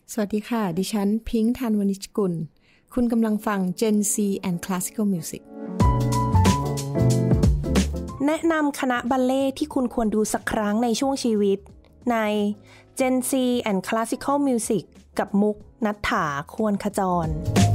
สวัสดีค่ะดิฉันพิงค์ ธันวณิชกุลคุณกำลังฟัง Gen Z and Classical Music แนะนำคณะบัลเล่ต์ที่คุณควรดูสักครั้งในช่วงชีวิตใน Gen Z and Classical Music กับมุกณัฐฐา ควรขจร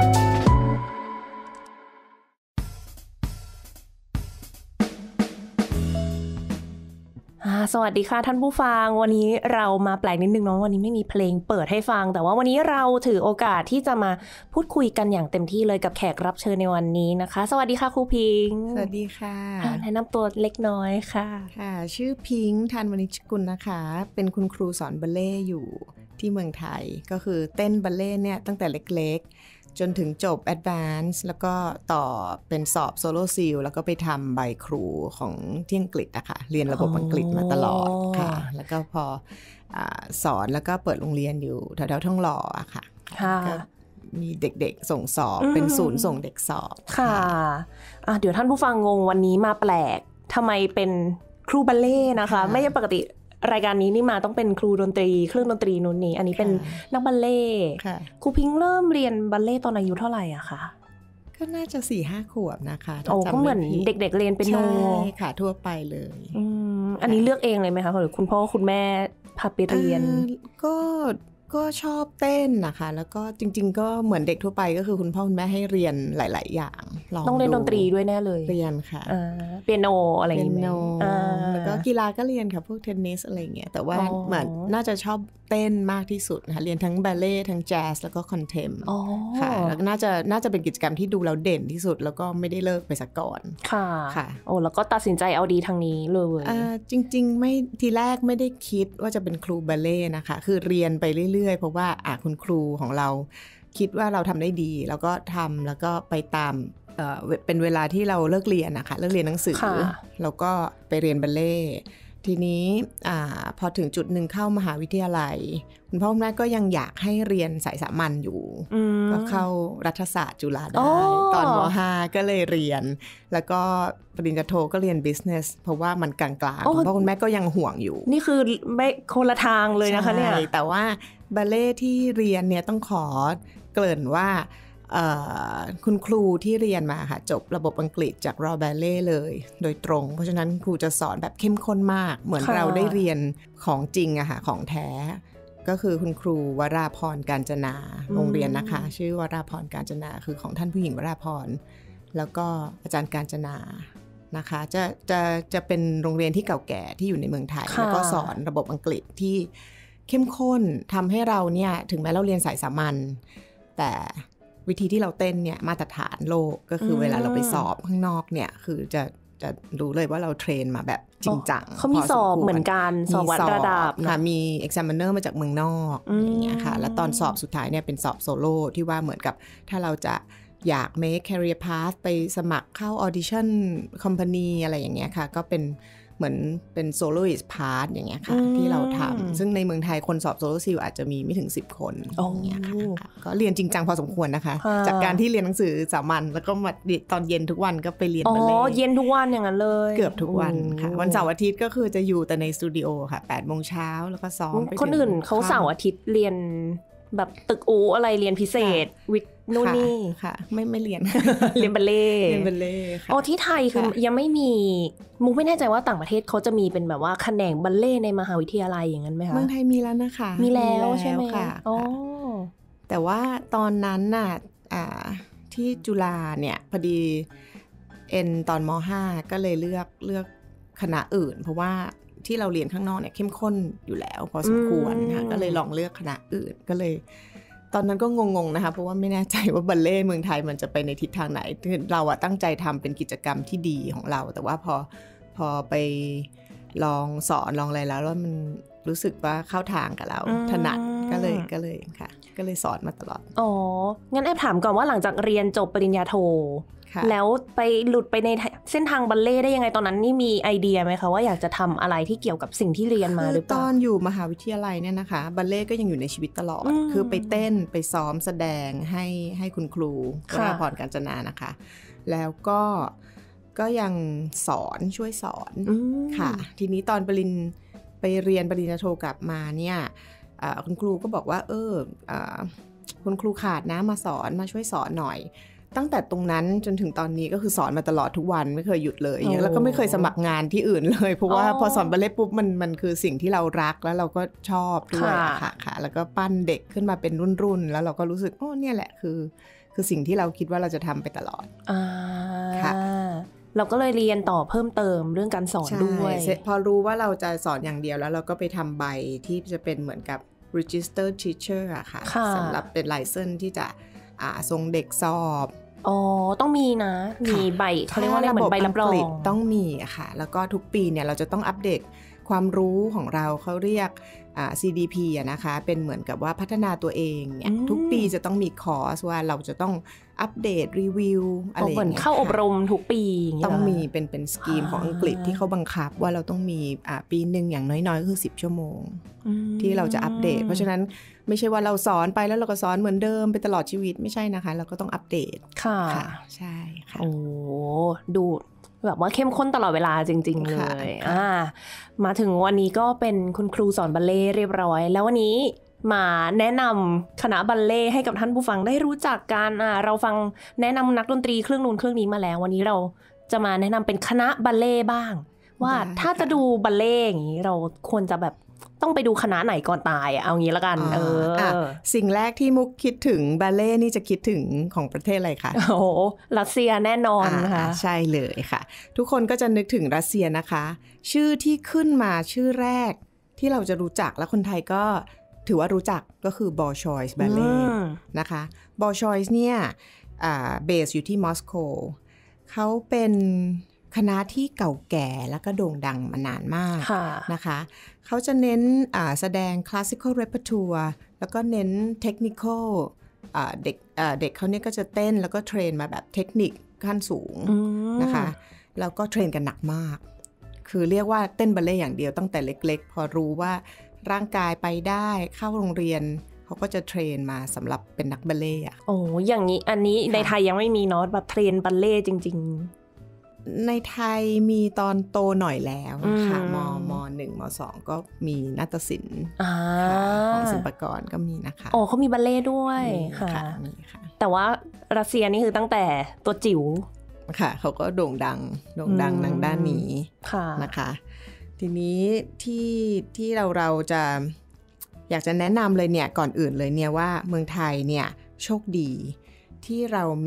สวัสดีค่ะท่านผู้ฟังวันนี้เรามาแปลกนิดนึงเนาะวันนี้ไม่มีเพลงเปิดให้ฟังแต่ว่าวันนี้เราถือโอกาสที่จะมาพูดคุยกันอย่างเต็มที่เลยกับแขกรับเชิญในวันนี้นะคะสวัสดีค่ะครูพิงค์สวัสดีค่ะแนะนำตัวเล็กน้อยค่ะค่ะชื่อพิงค์ ธันวณิชกุลนะคะเป็นคุณครูสอนบัลเล่ต์อยู่ที่เมืองไทยก็คือเต้นบัลเล่ต์เนี่ยตั้งแต่เล็กๆจนถึงจบ Advance แล้วก็ต่อเป็นสอบโซโล่ซิลแล้วก็ไปทำใบครูของที่อังกฤษนะคะเรียนระบบอังกฤษมาตลอดค่ะแล้วก็พอสอนแล้วก็เปิดโรงเรียนอยู่แถวๆทองหล่ออะค่ะก็มีเด็กๆส่งสอบเป็นศูนย์ส่งเด็กสอบค่ะเดี๋ยวท่านผู้ฟังงงวันนี้มาแปลกทำไมเป็นครูบัลเล่ต์นะคะไม่ใช่ปกติรายการนี้นี่มาต้องเป็นครูดนตรีเครื่องดนตรีนู้นนี่อันนี้เป็นนักบัลเล่ต์ครูพิงค์เริ่มเรียนบัลเล่ต์ตอนอายุเท่าไหร่อะคะก็น่าจะ 4-5 ขวบนะคะก็เหมือนเด็กๆเรียนเป็นโนใช่ค่ะทั่วไปเลยอันนี้เลือกเองเลยไหมคะหรือคุณพ่อคุณแม่พาไปเรียนก็ชอบเต้นนะคะแล้วก็จริงๆก็เหมือนเด็กทั่วไปก็คือคุณพ่อคุณแม่ให้เรียนหลายๆอย่างต้องเรียนดนตรีด้วยแน่เลยเรียนค่ะเปียโนอะไรอย่างเงี้ยแล้วก็กีฬาก็เรียนค่ะพวกเทนนิสอะไรเงี้ยแต่ว่าเหมือนน่าจะชอบเต้นมากที่สุดนะคะเรียนทั้งบัลเล่ต์ทั้งแจ๊สแล้วก็คอนเทมค่ะแล้วน่าจะเป็นกิจกรรมที่ดูแล้วเด่นที่สุดแล้วก็ไม่ได้เลิกไปซะก่อนค่ะโอ้แล้วก็ตัดสินใจเอาดีทางนี้เลยจริงๆไม่ทีแรกไม่ได้คิดว่าจะเป็นครูบัลเล่ต์นะคะคือเรียนไปเรื่อยๆเพราะว่าคุณครูของเราคิดว่าเราทำได้ดีแล้วก็ทำแล้วก็ไปตามเป็นเวลาที่เราเลิกเรียนนะคะเลิกเรียนหนังสือแล้วก็ไปเรียนบัลเล่ต์ทีนี้พอถึงจุดหนึ่งเข้ามหาวิทยาลัยคุณพ่อคุณแม่ก็ยังอยากให้เรียนสายสามัญอยู่ก็เข้ารัฐศาสตร์จุฬาได้ตอนม.5 ก็เลยเรียนแล้วก็ปริญญาโทก็เรียน business เพราะว่ามันกลางๆคุณพ่อคุณแม่ก็ยังห่วงอยู่นี่คือไม่คนละทางเลยนะคะเนี่ยแต่ว่าบัลเล่ต์ที่เรียนเนี่ยต้องขอเกริ่นว่าคุณครูที่เรียนมาค่ะจบระบบอังกฤษจาก Royal Ballet เลยโดยตรงเพราะฉะนั้นครูจะสอนแบบเข้มข้นมากเหมือนเราได้เรียนของจริงอะค่ะของแท้ก็คือคุณครูวราพรกาญจนาโรงเรียนนะคะชื่อวราพรกาญจนาคือของท่านผู้หญิงวราพรแล้วก็อาจารย์กาญจนานะคะจะเป็นโรงเรียนที่เก่าแก่ที่อยู่ในเมืองไทยแล้วก็สอนระบบอังกฤษที่เข้มข้นทำให้เราเนี่ยถึงแม้เราเรียนสายสามัญแต่วิธีที่เราเต้นเนี่ยมาตรฐานโลกก็คือเวลาเราไปสอบข้างนอกเนี่ยคือจะรู้เลยว่าเราเทรนมาแบบจริงจังเขามีสอบเหมือนกันสอบวัดระดับค่ะมี examiner มาจากเมืองนอกอย่างเงี้ยค่ะแล้วตอนสอบสุดท้ายเนี่ยเป็นสอบโซโล่ที่ว่าเหมือนกับถ้าเราจะอยาก make career path ไปสมัครเข้า audition company อะไรอย่างเงี้ยค่ะก็เป็นเหมือนเป็น soloist part อย่างเงี้ยค่ะที่เราทำซึ่งในเมืองไทยคนสอบโซโล่ซิลอาจจะมีไม่ถึง10คนอย่างเงี้ยค่ะก็เรียนจริงจังพอสมควรนะคะจากการที่เรียนหนังสือสามัญแล้วก็มาตอนเย็นทุกวันก็ไปเรียนบัลเล่ต์เย็นทุกวันอย่างนั้นเลยเกือบทุกวันค่ะวันเสาร์อาทิตย์ก็คือจะอยู่แต่ในสตูดิโอค่ะ 8 โมงเช้าแล้วก็ซ้อมไปคนอื่นเขาเสาร์อาทิตย์เรียนแบบตึกอูอะไรเรียนพิเศษวิทย์นู่นนี่ค่ะไม่เรียนเรียนบัลเล่ต์ค่ะที่ไทยคือยังไม่มีมุกไม่แน่ใจว่าต่างประเทศเขาจะมีเป็นแบบว่าแขนงบัลเล่ต์ในมหาวิทยาลัยอย่างนั้นไหมคะเมืองไทยมีแล้วนะคะมีแล้วใช่ไหมค่ะแต่ว่าตอนนั้นน่ะที่จุฬาเนี่ยพอดีตอนม.5 ก็เลยเลือกคณะอื่นเพราะว่าที่เราเรียนข้างนอกเนี่ยเข้มข้นอยู่แล้วพอสมควรค่ะก็เลยลองเลือกคณะอื่นก็เลยตอนนั้นก็งงๆนะคะเพราะว่าไม่แน่ใจว่าบัลเล่ต์เมืองไทยมันจะไปในทิศทางไหนเราตั้งใจทำเป็นกิจกรรมที่ดีของเราแต่ว่าพอไปลองสอนลองอะไรแล้วมันรู้สึกว่าเข้าทางกับเราถนัดก็เลยค่ะก็เลยสอนมาตลอดงั้นแอบถามก่อนว่าหลังจากเรียนจบปริญญาโทแล้วไปหลุดไปในเส้นทางบัลเล่ต์ได้ยังไงตอนนั้นนี่มีไอเดียไหมคะว่าอยากจะทำอะไรที่เกี่ยวกับสิ่งที่เรียนมาหรือเปล่าตอนอยู่มหาวิทยาลัยเนี่ยนะคะบัลเล่ต์ก็ยังอยู่ในชีวิตตลอดคือไปเต้นไปซ้อมแสดงให้คุณครูวราพรกาญจนานะคะแล้วก็ยังสอนช่วยสอนค่ะทีนี้ตอนไปเรียนปริญญาโทกลับมาเนี่ยคุณครูก็บอกว่าคุณครูขาดนะมาช่วยสอนหน่อยตั้งแต่ตรงนั้นจนถึงตอนนี้ก็คือสอนมาตลอดทุกวันไม่เคยหยุดเลยแล้วก็ไม่เคยสมัครงานที่อื่นเลยเพราะว่าพอสอนบัลเล่ต์ปุ๊บมันคือสิ่งที่เรารักแล้วเราก็ชอบด้วยค่ะแล้วก็ปั้นเด็กขึ้นมาเป็นรุ่นๆแล้วเราก็รู้สึกเนี่ยแหละคือสิ่งที่เราคิดว่าเราจะทำไปตลอดค่ะเราก็เลยเรียนต่อเพิ่มเติมเรื่องการสอนด้วยพอรู้ว่าเราจะสอนอย่างเดียวแล้วเราก็ไปทำใบที่จะเป็นเหมือนกับ registered teacher อะค่ะสำหรับเป็นไลเซนส์ที่จะส่งเด็กสอบต้องมีนะมีใบเขาเรียกว่าเหมือนใบรับรองต้องมีค่ะแล้วก็ทุกปีเนี่ยเราจะต้องอัปเดตความรู้ของเราเขาเรียกCDP นะคะเป็นเหมือนกับว่าพัฒนาตัวเองเนี่ยทุกปีจะต้องมีคอร์สว่าเราจะต้องอัปเดตรีวิวอะไรอย่างเงี้ยเข้าอบรมทุกปีต้องมีเป็นสกีมของอังกฤษที่เขาบังคับว่าเราต้องมีปีนึงอย่างน้อยๆก็คือ10 ชั่วโมงที่เราจะอัปเดตเพราะฉะนั้นไม่ใช่ว่าเราสอนไปแล้วเราก็สอนเหมือนเดิมไปตลอดชีวิตไม่ใช่นะคะเราก็ต้องอัปเดตค่ะใช่ค่ะดูแบบว่าเข้มข้นตลอดเวลาจริงๆเลยมาถึงวันนี้ก็เป็นคุณครูสอนบัลเล่เรียบร้อยแล้ววันนี้มาแนะนำคณะบัลเล่ให้กับท่านผู้ฟังได้รู้จักกันเราฟังแนะนำนักดนตรีเครื่องนู้นเครื่องนี้มาแล้ววันนี้เราจะมาแนะนำเป็นคณะบัลเล่บ้างว่าถ้าจะดูบัลเล่อย่างนี้เราควรจะแบบต้องไปดูคณะไหนก่อนตายเอางี้ละกันสิ่งแรกที่มุกคิดถึงบัลเล่นี่จะคิดถึงของประเทศอะไรคะรัสเซียแน่นอนค่ะใช่เลยค่ะทุกคนก็จะนึกถึงรัสเซียนะคะชื่อที่ขึ้นมาชื่อแรกที่เราจะรู้จักและคนไทยก็ถือว่ารู้จักก็คือบอชอยส์บัลเล่นะคะบอชอยส์เนี่ยเบสอยู่ที่มอสโกเขาเป็นคณะที่เก่าแก่แล้วก็โด่งดังมานานมากนะคะเขาจะเน้นแสดง classical repertoire แล้วก็เน้น technical เด็กเขาเนี่ยก็จะเต้นแล้วก็เทรนมาแบบเทคนิคขั้นสูงนะคะแล้วก็เทรนกันหนักมากคือเรียกว่าเต้นบัลเล่ต์อย่างเดียวตั้งแต่เล็กๆพอรู้ว่าร่างกายไปได้เข้าโรงเรียนเขาก็จะเทรนมาสำหรับเป็นนักบัลเล่ต์อย่างนี้อันนี้ในไทยยังไม่มีเนาะแบบเทรนบัลเล่ต์จริงๆในไทยมีตอนโตหน่อยแล้วค่ะม.1 ม.2 ก็มีนาฏศิลป์ของศิลปากรก็มีนะคะเขามีบัลเล่ต์ด้วยค่ะแต่ว่ารัสเซียนี่คือตั้งแต่ตัวจิ๋วค่ะเขาก็โด่งดังทางด้านนี้นะคะทีนี้ที่เราจะอยากจะแนะนำเลยเนี่ยก่อนอื่นเลยเนี่ยว่าเมืองไทยเนี่ยโชคดีที่เรามี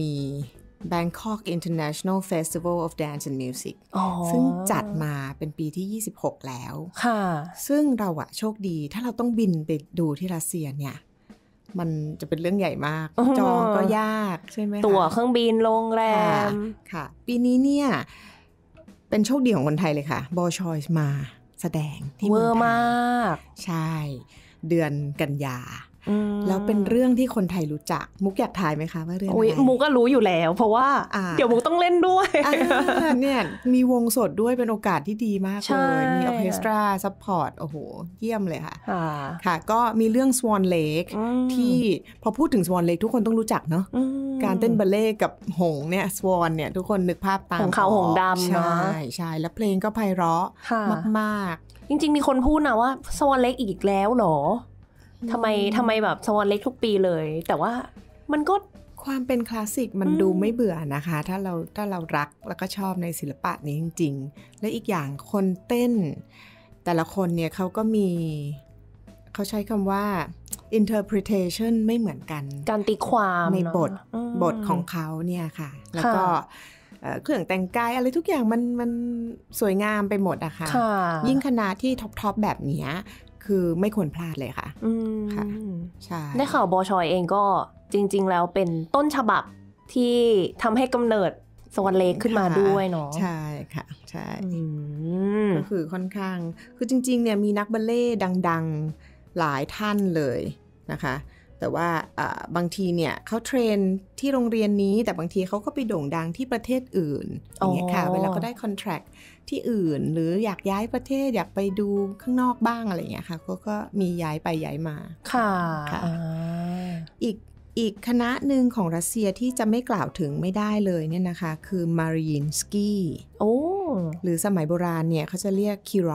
Bangkok International Festival of Dance and Music ซึ่งจัดมาเป็นปีที่26แล้วซึ่งเราโชคดีถ้าเราต้องบินไปดูที่รัสเซียเนี่ยมันจะเป็นเรื่องใหญ่มากจองก็ยากใช่ไหมคะตั๋วเครื่องบินโรงแรมค่ะปีนี้เนี่ยเป็นโชคดีของคนไทยเลยค่ะบอชอยส์มาแสดงที่เมืองไทยมากใช่เดือนกันยาแล้วเป็นเรื่องที่คนไทยรู้จักมุกอยากทายไหมคะว่าเรื่องอะไรมุกก็รู้อยู่แล้วเพราะว่าเดี๋ยวมุกต้องเล่นด้วยเนี่ยมีวงสดด้วยเป็นโอกาสที่ดีมากเลยมีออร์เคสตราซัพพอร์ตโอ้โหเยี่ยมเลยค่ะค่ะก็มีเรื่อง Swan Lake ที่พอพูดถึง Swan Lake ทุกคนต้องรู้จักเนาะการเต้นบัลเล่ต์กับหงส์เนี่ย Swan เนี่ยทุกคนนึกภาพตามหงส์ขาวหงส์ดำเนาะใช่แล้วเพลงก็ไพเราะมากๆจริงๆมีคนพูดนะว่า Swan Lake อีกแล้วเหรอทำไมแบบสวอนเล็กทุกปีเลยแต่ว่ามันก็ความเป็นคลาสสิกมันดูไม่เบื่อนะคะถ้าเรารักแล้วก็ชอบในศิลปะนี้จริงๆและอีกอย่างคนเต้นแต่ละคนเนี่ยเขาก็มีเขาใช้คำว่า interpretation ไม่เหมือนกันการตีความในบทของเขาเนี่ยค่ะแล้วก็เครื่องแต่งกายอะไรทุกอย่างมันสวยงามไปหมดอะค่ะยิ่งคณะที่ท็อปแบบนี้คือไม่ควรพลาดเลยค่ะค่ะใช่ได้ข่าวบอชอยเองก็จริงๆแล้วเป็นต้นฉบับที่ทำให้กำเนิดสวอนเล็กขึ้นมาด้วยเนาะใช่ค่ะใช่ก็คือค่อนข้างคือจริงๆเนี่ยมีนักบัลเล่ต์ดังๆหลายท่านเลยนะคะแต่ว่าบางทีเนี่ยเขาเทรนที่โรงเรียนนี้แต่บางทีเขาก็ไปโด่งดังที่ประเทศอื่นอย่างเงี้ยค่ะเวลาก็ได้คอนแทรคที่อื่นหรืออยากย้ายประเทศอยากไปดูข้างนอกบ้างอะไรเงี้ยค่ะก็มีย้ายไปย้ายมาค่ะอีกคณะหนึ่งของรัสเซียที่จะไม่กล่าวถึงไม่ได้เลยเนี่ยนะคะคือมาริยินสกี้หรือสมัยโบราณเนี่ยเขาจะเรียกคิรอฟ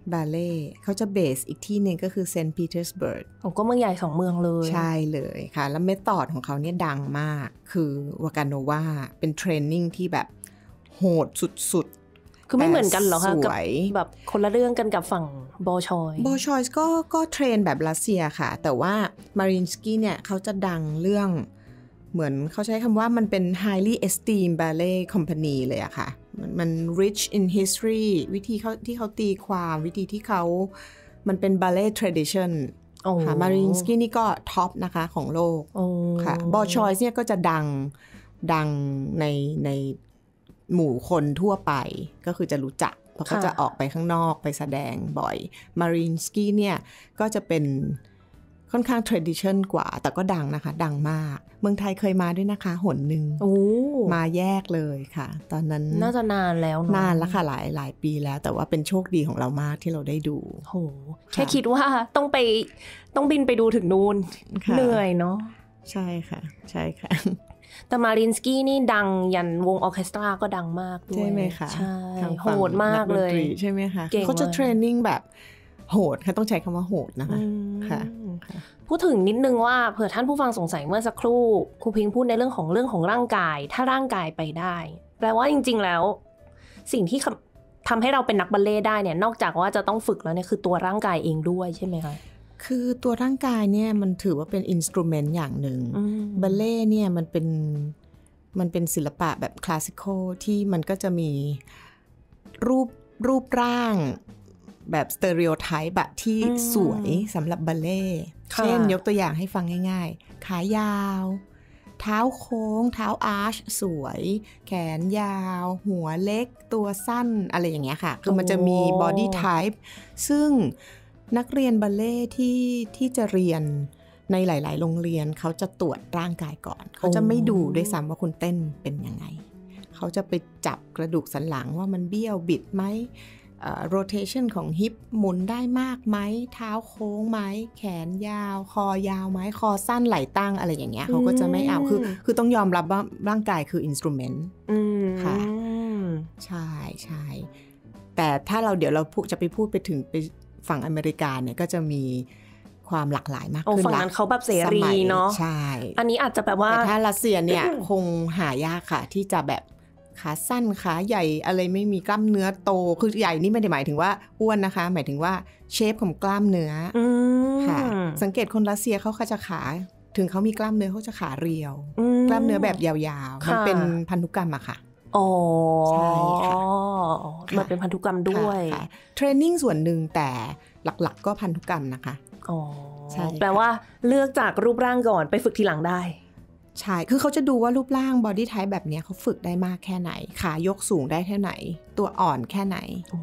บาเล่เขาจะเบสอีกที่หนึ่งก็คือเซนต์ปีเตอร์สเบิร์กก็เมืองใหญ่2เมืองเลยใช่เลยค่ะแล้วเมธอดของเขาเนี่ยดังมากคือวากาโนวาเป็นเทรนนิ่งที่แบบโหดสุดๆคือไม่เหมือนกันเหรอคะกับแบบคนละเรื่องกันกับฝั่งบอชอยส์ก็เทรนแบบรัสเซียค่ะแต่ว่ามารินสกี้เนี่ยเขาจะดังเรื่องเหมือนเขาใช้คำว่ามันเป็น highly esteemed ballet company เลยอะค่ะมัน rich in history วิธีที่เขาตีความวิธีที่เขามันเป็น ballet tradition ค่ะมารินสกี้นี่ก็ท็อปนะคะของโลกค่ะบอชอยส์เนี่ยก็จะดังในหมู่คนทั่วไปก็คือจะรู้จักเพราะเขาจะออกไปข้างนอกไปแสดงบ่อยมารินสกี้เนี่ยก็จะเป็นค่อนข้าง tradition กว่าแต่ก็ดังนะคะดังมากเมืองไทยเคยมาด้วยนะคะหนหนึ่งมาแยกเลยค่ะตอนนั้นน่าจะนานแล้วนานแล้วค่ะหลายปีแล้วแต่ว่าเป็นโชคดีของเรามากที่เราได้ดูโหแค่คิดว่าต้องบินไปดูถึงนู่นเหนื่อยเนาะใช่ค่ะใช่ค่ะแต่มารินสกี้นี่ดังยันวงออร์เคสตราก็ดังมากด้วยใช่ไหมคะใช่โหดมากเลยใช่ไหมคะเขาจะเทรนนิ่งแบบโหดค่ะต้องใช้คำว่าโหดนะคะค่ะพูดถึงนิดนึงว่าเผื่อท่านผู้ฟังสงสัยเมื่อสักครู่ครูพิงพูดในเรื่องของร่างกายถ้าร่างกายไปได้แปลว่าจริงๆแล้วสิ่งที่ทำให้เราเป็นนักบัลเล่ต์ได้เนี่ยนอกจากว่าจะต้องฝึกแล้วเนี่ยคือตัวร่างกายเองด้วยใช่ไหมคะคือตัวร่างกายเนี่ยมันถือว่าเป็นอินสตรูเมนต์อย่างหนึ่งบัลเล่ต์เนี่ยมันเป็นศิลปะแบบคลาสสิคอลที่มันก็จะมีรูปร่างแบบสเตอริโอไทป์แบบที่สวยสำหรับบัลเล่ต์เช่นยกตัวอย่างให้ฟังง่ายๆขายาวเท้าโค้งเท้าอาร์ชสวยแขนยาวหัวเล็กตัวสั้นอะไรอย่างเงี้ยค่ะคือมันจะมีบอดี้ไทป์ซึ่งนักเรียนบัลเล่ต์ที่จะเรียนในหลายๆโรงเรียนเขาจะตรวจร่างกายก่อนเขาจะไม่ดูด้วยซ้ำว่าคุณเต้นเป็นยังไงเขาจะไปจับกระดูกสันหลังว่ามันเบี้ยวบิดไหมrotation ของฮิปหมุนได้มากไหมเท้าโค้งไหมแขนยาวคอยาวไหมคอสั้นไหล่ตั้งอะไรอย่างเงี้ยเขาก็จะไม่เอาคือต้องยอมรับว่าร่างกายคืออินสตรูเมนต์ค่ะใช่ใช่แต่ถ้าเดี๋ยวเราจะไปพูดไปถึงไปฝั่งอเมริกาเนี่ยก็จะมีความหลากหลายมากขึ้นฝั่งนั้นเขาแบบเสรีเนาะใช่อันนี้อาจจะแบบว่าแต่ถ้ารัสเซียเนี่ยคงหายากค่ะที่จะแบบขาสั้นขาใหญ่อะไรไม่มีกล้ามเนื้อโตคือใหญ่นี่ไม่ได้หมายถึงว่าอ้วนนะคะหมายถึงว่าเชฟของกล้ามเนื้อค่ะสังเกตคนรัสเซียเขาจะขาถึงเขามีกล้ามเนื้อเขาจะขาเรียวกล้ามเนื้อแบบยาวๆมันเป็นพันธุกรรมอะค่ะอ๋อใช่ค่ะมันเป็นพันธุกรรมด้วยเทรนนิ่งส่วนหนึ่งแต่หลักๆก็พันธุกรรมนะคะอ๋อใช่แปลว่าเลือกจากรูปร่างก่อนไปฝึกทีหลังได้ใช่คือเขาจะดูว่ารูปร่างบอดี้ไทป์แบบนี้เขาฝึกได้มากแค่ไหนขายกสูงได้แค่ไหนตัวอ่อนแค่ไหนโอ้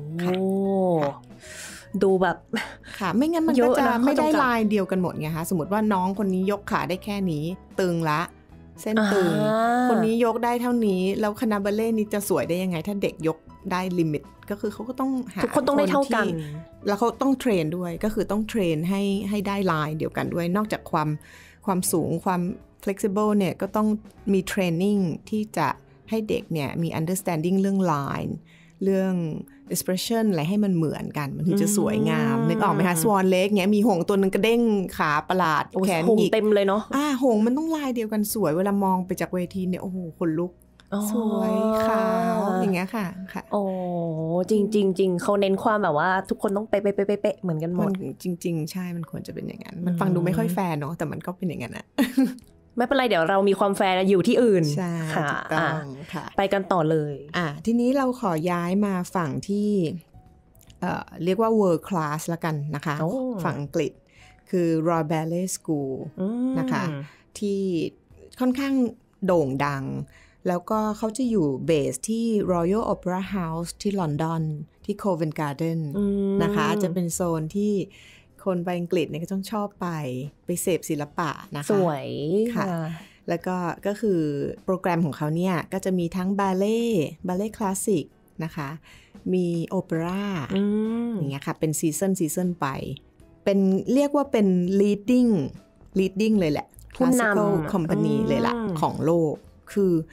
ดูแบบค่ะไม่งั้นมันก็จะไม่ได้ลายเดียวกันหมดไงคะสมมติว่าน้องคนนี้ยกขาได้แค่นี้ตึงละเส้นตึงคนนี้ยกได้เท่านี้แล้วคณะบัลเล่ต์นี้จะสวยได้ยังไงถ้าเด็กยกได้ลิมิตก็คือเขาก็ต้องหาทุกคนต้องได้เท่ากันแล้วเขาต้องเทรนด้วยก็คือต้องเทรนให้ได้ลายเดียวกันด้วยนอกจากความสูงความflexible เนี่ยก็ต้องมี training ที่จะให้เด็กเนี่ยมี understanding เรื่อง line เรื่อง expression อะไรให้มันเหมือนกันมันถึงจะสวยงามนึกออกไหมคะ swan lake เนี่ยมีหงตัวนึงกระเด้งขาประหลาดแขนหงิกเต็มเลยเนาะหงมันต้องลายเดียวกันสวยเวลามองไปจากเวทีเนี่ยโอ้โหขนลุกสวยขาวอย่างเงี้ยค่ะโอ้จริงเขาเน้นความแบบว่าทุกคนต้องเป๊ะๆๆเหมือนกันหมดจริงๆใช่มันควรจะเป็นอย่างนั้นมันฟังดูไม่ค่อยแฟร์เนาะแต่มันก็เป็นอย่างนั้นอะไม่เป็นไรเดี๋ยวเรามีความแฟร์อยู่ที่อื่นใช่ถูกต้องค่ะไปกันต่อเลยทีนี้เราขอย้ายมาฝั่งที่เรียกว่า world class ละกันนะคะฝั่งอังกฤษคือ Royal Ballet School นะคะที่ค่อนข้างโด่งดังแล้วก็เขาจะอยู่เบสที่ Royal Opera House ที่ลอนดอนที่ Covent Garden นะคะจะเป็นโซนที่คนไปอังกฤษเนี่ยก็ต้องชอบไปเสพศิลปะนะคะสวยค่ะแล้วก็คือโปรแกรมของเขาเนี่ยก็จะมีทั้งบาเล่คลาสสิกนะคะมีโอเปร่าอย่างเงี้ยค่ะเป็นซีซันไปเป็นเรียกว่าเป็น leading เลยแหละ classical company เลยล่ะของโลกคือ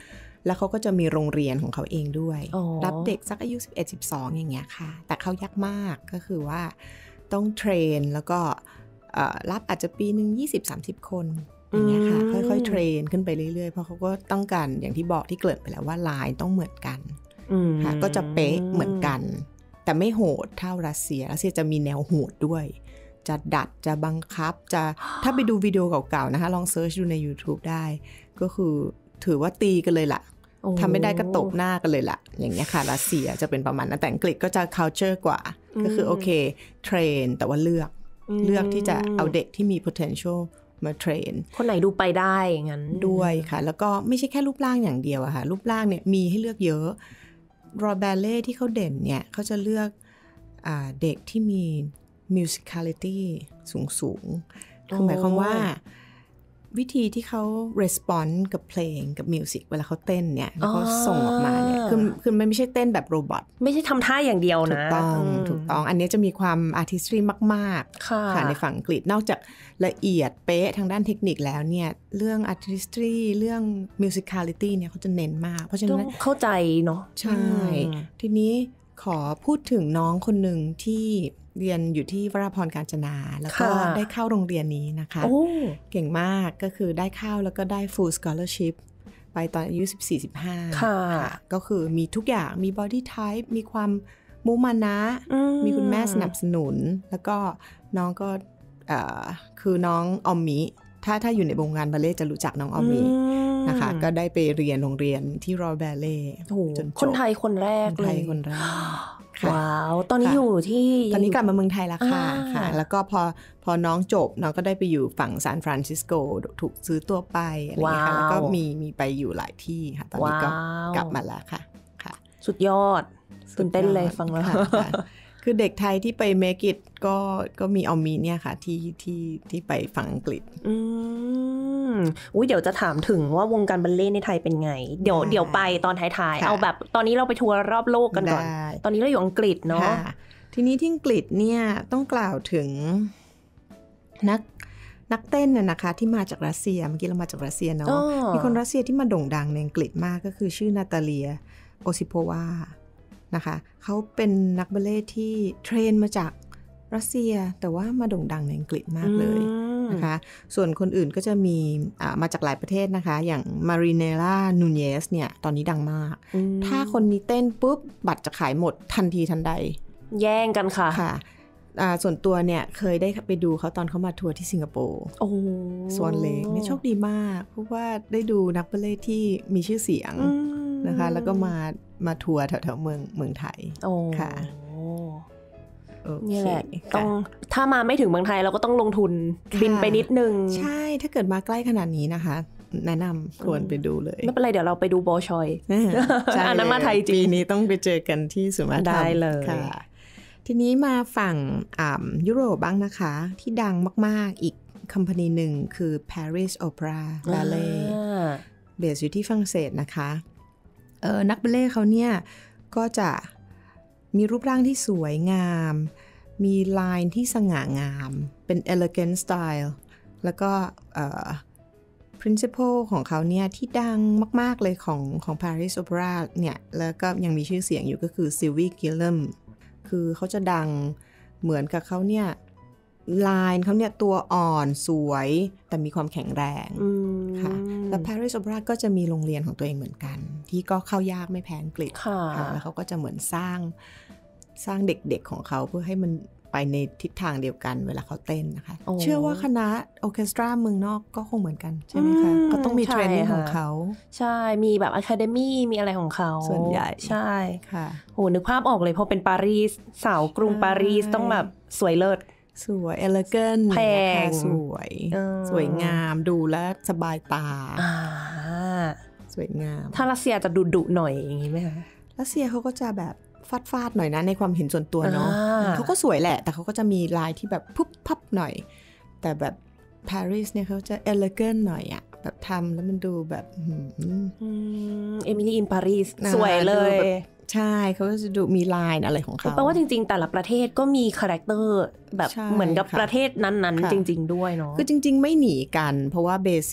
แล้วเขาก็จะมีโรงเรียนของเขาเองด้วยรับเด็กสักอายุ11-12อย่างเงี้ยค่ะแต่เขายากมากก็คือว่าต้องเทรนแล้วก็รับอาจจะปีนึง20-30 คนอย่างเงี้ยค่ะค่อยๆเทรนขึ้นไปเรื่อยๆเพราะเขาก็ต้องการอย่างที่บอกที่เกริ่นไปแล้วว่าลายต้องเหมือนกันค่ะก็จะเป๊ะเหมือนกันแต่ไม่โหดเท่ารัสเซียจะมีแนวโหดด้วยจะดัดจะบังคับจะถ้าไปดูวิดีโอเก่าๆนะคะลองเซิร์ชดูใน YouTube ได้ก็คือถือว่าตีกันเลยล่ะทำไม่ได้ก็ตบหน้ากันเลยล่ะอย่างเงี้ยค่ะรัสเซียจะเป็นประมาณนั้นแต่อังกฤษก็จะ culture กว่าก็คือโอเคเทรนแต่ว่าเลือกที่จะเอาเด็กที่มี potential มาเทรนคนไหนดูไปได้งั้นด้วยค่ะแล้วก็ไม่ใช่แค่รูปร่างอย่างเดียวอะค่ะรูปร่างเนี่ยมีให้เลือกเยอะรอแบลเล่ที่เขาเด่นเนี่ยเขาจะเลือกเด็กที่มี musicality สูงคือหมายความว่าวิธีที่เขา respond กับเพลงกับมิวสิกเวลาเขาเต้นเนี่ยแล้วเขาส่งออกมาเนี่ยคือมันไม่ใช่เต้นแบบโรบอทไม่ใช่ทำท่าอย่างเดียวนะถูกต้องอันนี้จะมีความ artistry มากๆค่ะในฝั่งอังกฤษนอกจากละเอียดเป๊ะทางด้านเทคนิคแล้วเนี่ยเรื่อง artistry เรื่อง musicality เนี่ยเขาจะเน้นมากเพราะฉะนั้นเข้าใจเนาะใช่ทีนี้ขอพูดถึงน้องคนหนึ่งที่เรียนอยู่ที่วราพรกาญจนาแล้วก็ได้เข้าโรงเรียนนี้นะคะเก่งมากก็คือได้เข้าแล้วก็ได้ full scholarship ไปตอนอายุ 14-15 ค่ะก็คือมีทุกอย่างมี body type มีความมุมานะมีคุณแม่สนับสนุนแล้วก็น้องก็คือน้องออมมิถ้าอยู่ในวงการบัลเล่ต์จะรู้จักน้องออมมินะคะก็ได้ไปเรียนโรงเรียนที่รอยัลบัลเล่ต์จนจบคนไทยคนแรกเลยคนแรกว้าวตอนนี้อยู่ที่ตอนนี้กลับมาเมืองไทยแล้วค่ะแล้วก็พอน้องจบน้องก็ได้ไปอยู่ฝั่งซานฟรานซิสโกถูกซื้อตัวไปอะไรอย่างเงี้ยค่ะแล้วก็มีไปอยู่หลายที่ค่ะตอนนี้ก็กลับมาแล้วค่ะสุดยอดตื่นเต้นเลยฟังแล้วคือเด็กไทยที่ไปเมกิตก็มีออมมีเนี่ยค่ะที่ไปฝั่งอังกฤษเดี๋ยวจะถามถึงว่าวงการบัลเล่ต์ในไทยเป็นไงเดี๋ยวไปตอนท้ายๆเอาแบบตอนนี้เราไปทัวร์รอบโลกกันก่อนตอนนี้เราอยู่อังกฤษเนาะทีนี้ที่อังกฤษเนี่ยต้องกล่าวถึงนักเต้นน่ะนะคะที่มาจากรัสเซียเมื่อกี้เรามาจากรัสเซียเนาะมีคนรัสเซียที่มาโด่งดังในอังกฤษมากก็คือชื่อนาตาเลียโอซิโพวานะคะเขาเป็นนักบัลเล่ต์ที่เทรนมาจากรัสเซียแต่ว่ามาโด่งดังในอังกฤษมากเลยนะคะส่วนคนอื่นก็จะมีมาจากหลายประเทศนะคะอย่างมารีเนล่านูเนสเนี่ยตอนนี้ดังมากถ้าคนนี้เต้นปุ๊บบัตรจะขายหมดทันทีทันใดแย่งกันค่ะส่วนตัวเนี่ยเคยได้ไปดูเขาตอนเขามาทัวร์ที่สิงคโปร์สวอนเลคเนี่ยโชคดีมากเพราะว่าได้ดูนักบัลเล่ต์ที่มีชื่อเสียงนะคะแล้วก็มาทัวร์แถวๆเมืองไทยค่ะนี่แหละต้องถ้ามาไม่ถึงเมืองไทยเราก็ต้องลงทุนบินไปนิดนึงใช่ถ้าเกิดมาใกล้ขนาดนี้นะคะแนะนำควรไปดูเลยไม่เป็นไรเดี๋ยวเราไปดูบอชอยอันนั้นมาไทยจริงปีนี้ต้องไปเจอกันที่สุมาได้เลยทีนี้มาฝั่งยุโรปบ้างนะคะที่ดังมากๆอีกคอมพานีหนึ่งคือ Paris Opera Ballet เบสอยู่ที่ฝรั่งเศสนะคะนักบัลเล่ต์เขาเนี่ยก็จะมีรูปร่างที่สวยงามมีลายที่สง่างามเป็น elegant style แล้วก็principle ของเขาเนี่ยที่ดังมากๆเลยของ Paris Opera เนี่ยแล้วก็ยังมีชื่อเสียงอยู่ก็คือ Sylvie Gillum คือเขาจะดังเหมือนกับเขาเนี่ยลายเขาเนี่ยตัวอ่อนสวยแต่มีความแข็งแรงค่ะแล้ว Paris Opera ก็จะมีโรงเรียนของตัวเองเหมือนกันที่ก็เข้ายากไม่แพ้อังกฤษค่ะแล้วเขาก็จะเหมือนสร้างเด็กๆของเขาเพื่อให้มันไปในทิศทางเดียวกันเวลาเขาเต้นนะคะเชื่อว่าคณะออร์เคสตราเมืองนอกก็คงเหมือนกันใช่ไหมคะก็ต้องมีเทรนนิ่งของเขาใช่มีแบบอะคาเดมี่มีอะไรของเขาส่วนใหญ่ใช่ค่ะโหนึกภาพออกเลยพอเป็นปารีสสาวกรุงปารีสต้องแบบสวยเลิศสวยเอเลแกนแพงสวยงามดูแลสบายตาสวยงามถ้ารัสเซียจะดุหน่อยอย่างงี้ไหมคะรัสเซียเขาก็จะแบบฟาดหน่อยนะในความเห็นส่วนตัวเนาะเขาก็สวยแหละแต่เขาก็จะมีลายที่แบบพุบพับหน่อยแต่แบบปารีสเนี่ยเขาจะเอเลแกนหน่อยอะแบบทำแล้วมันดูแบบเอมิลี่อินปารีสสวยเลยใช่เขาจะดูมีลายอะไรของเขาแปลว่าจริงๆแต่ละประเทศก็มีคาแรคเตอร์แบบเหมือนกับประเทศนั้นๆจริงๆด้วยเนาะคือจริงๆไม่หนีกันเพราะว่าเบสิก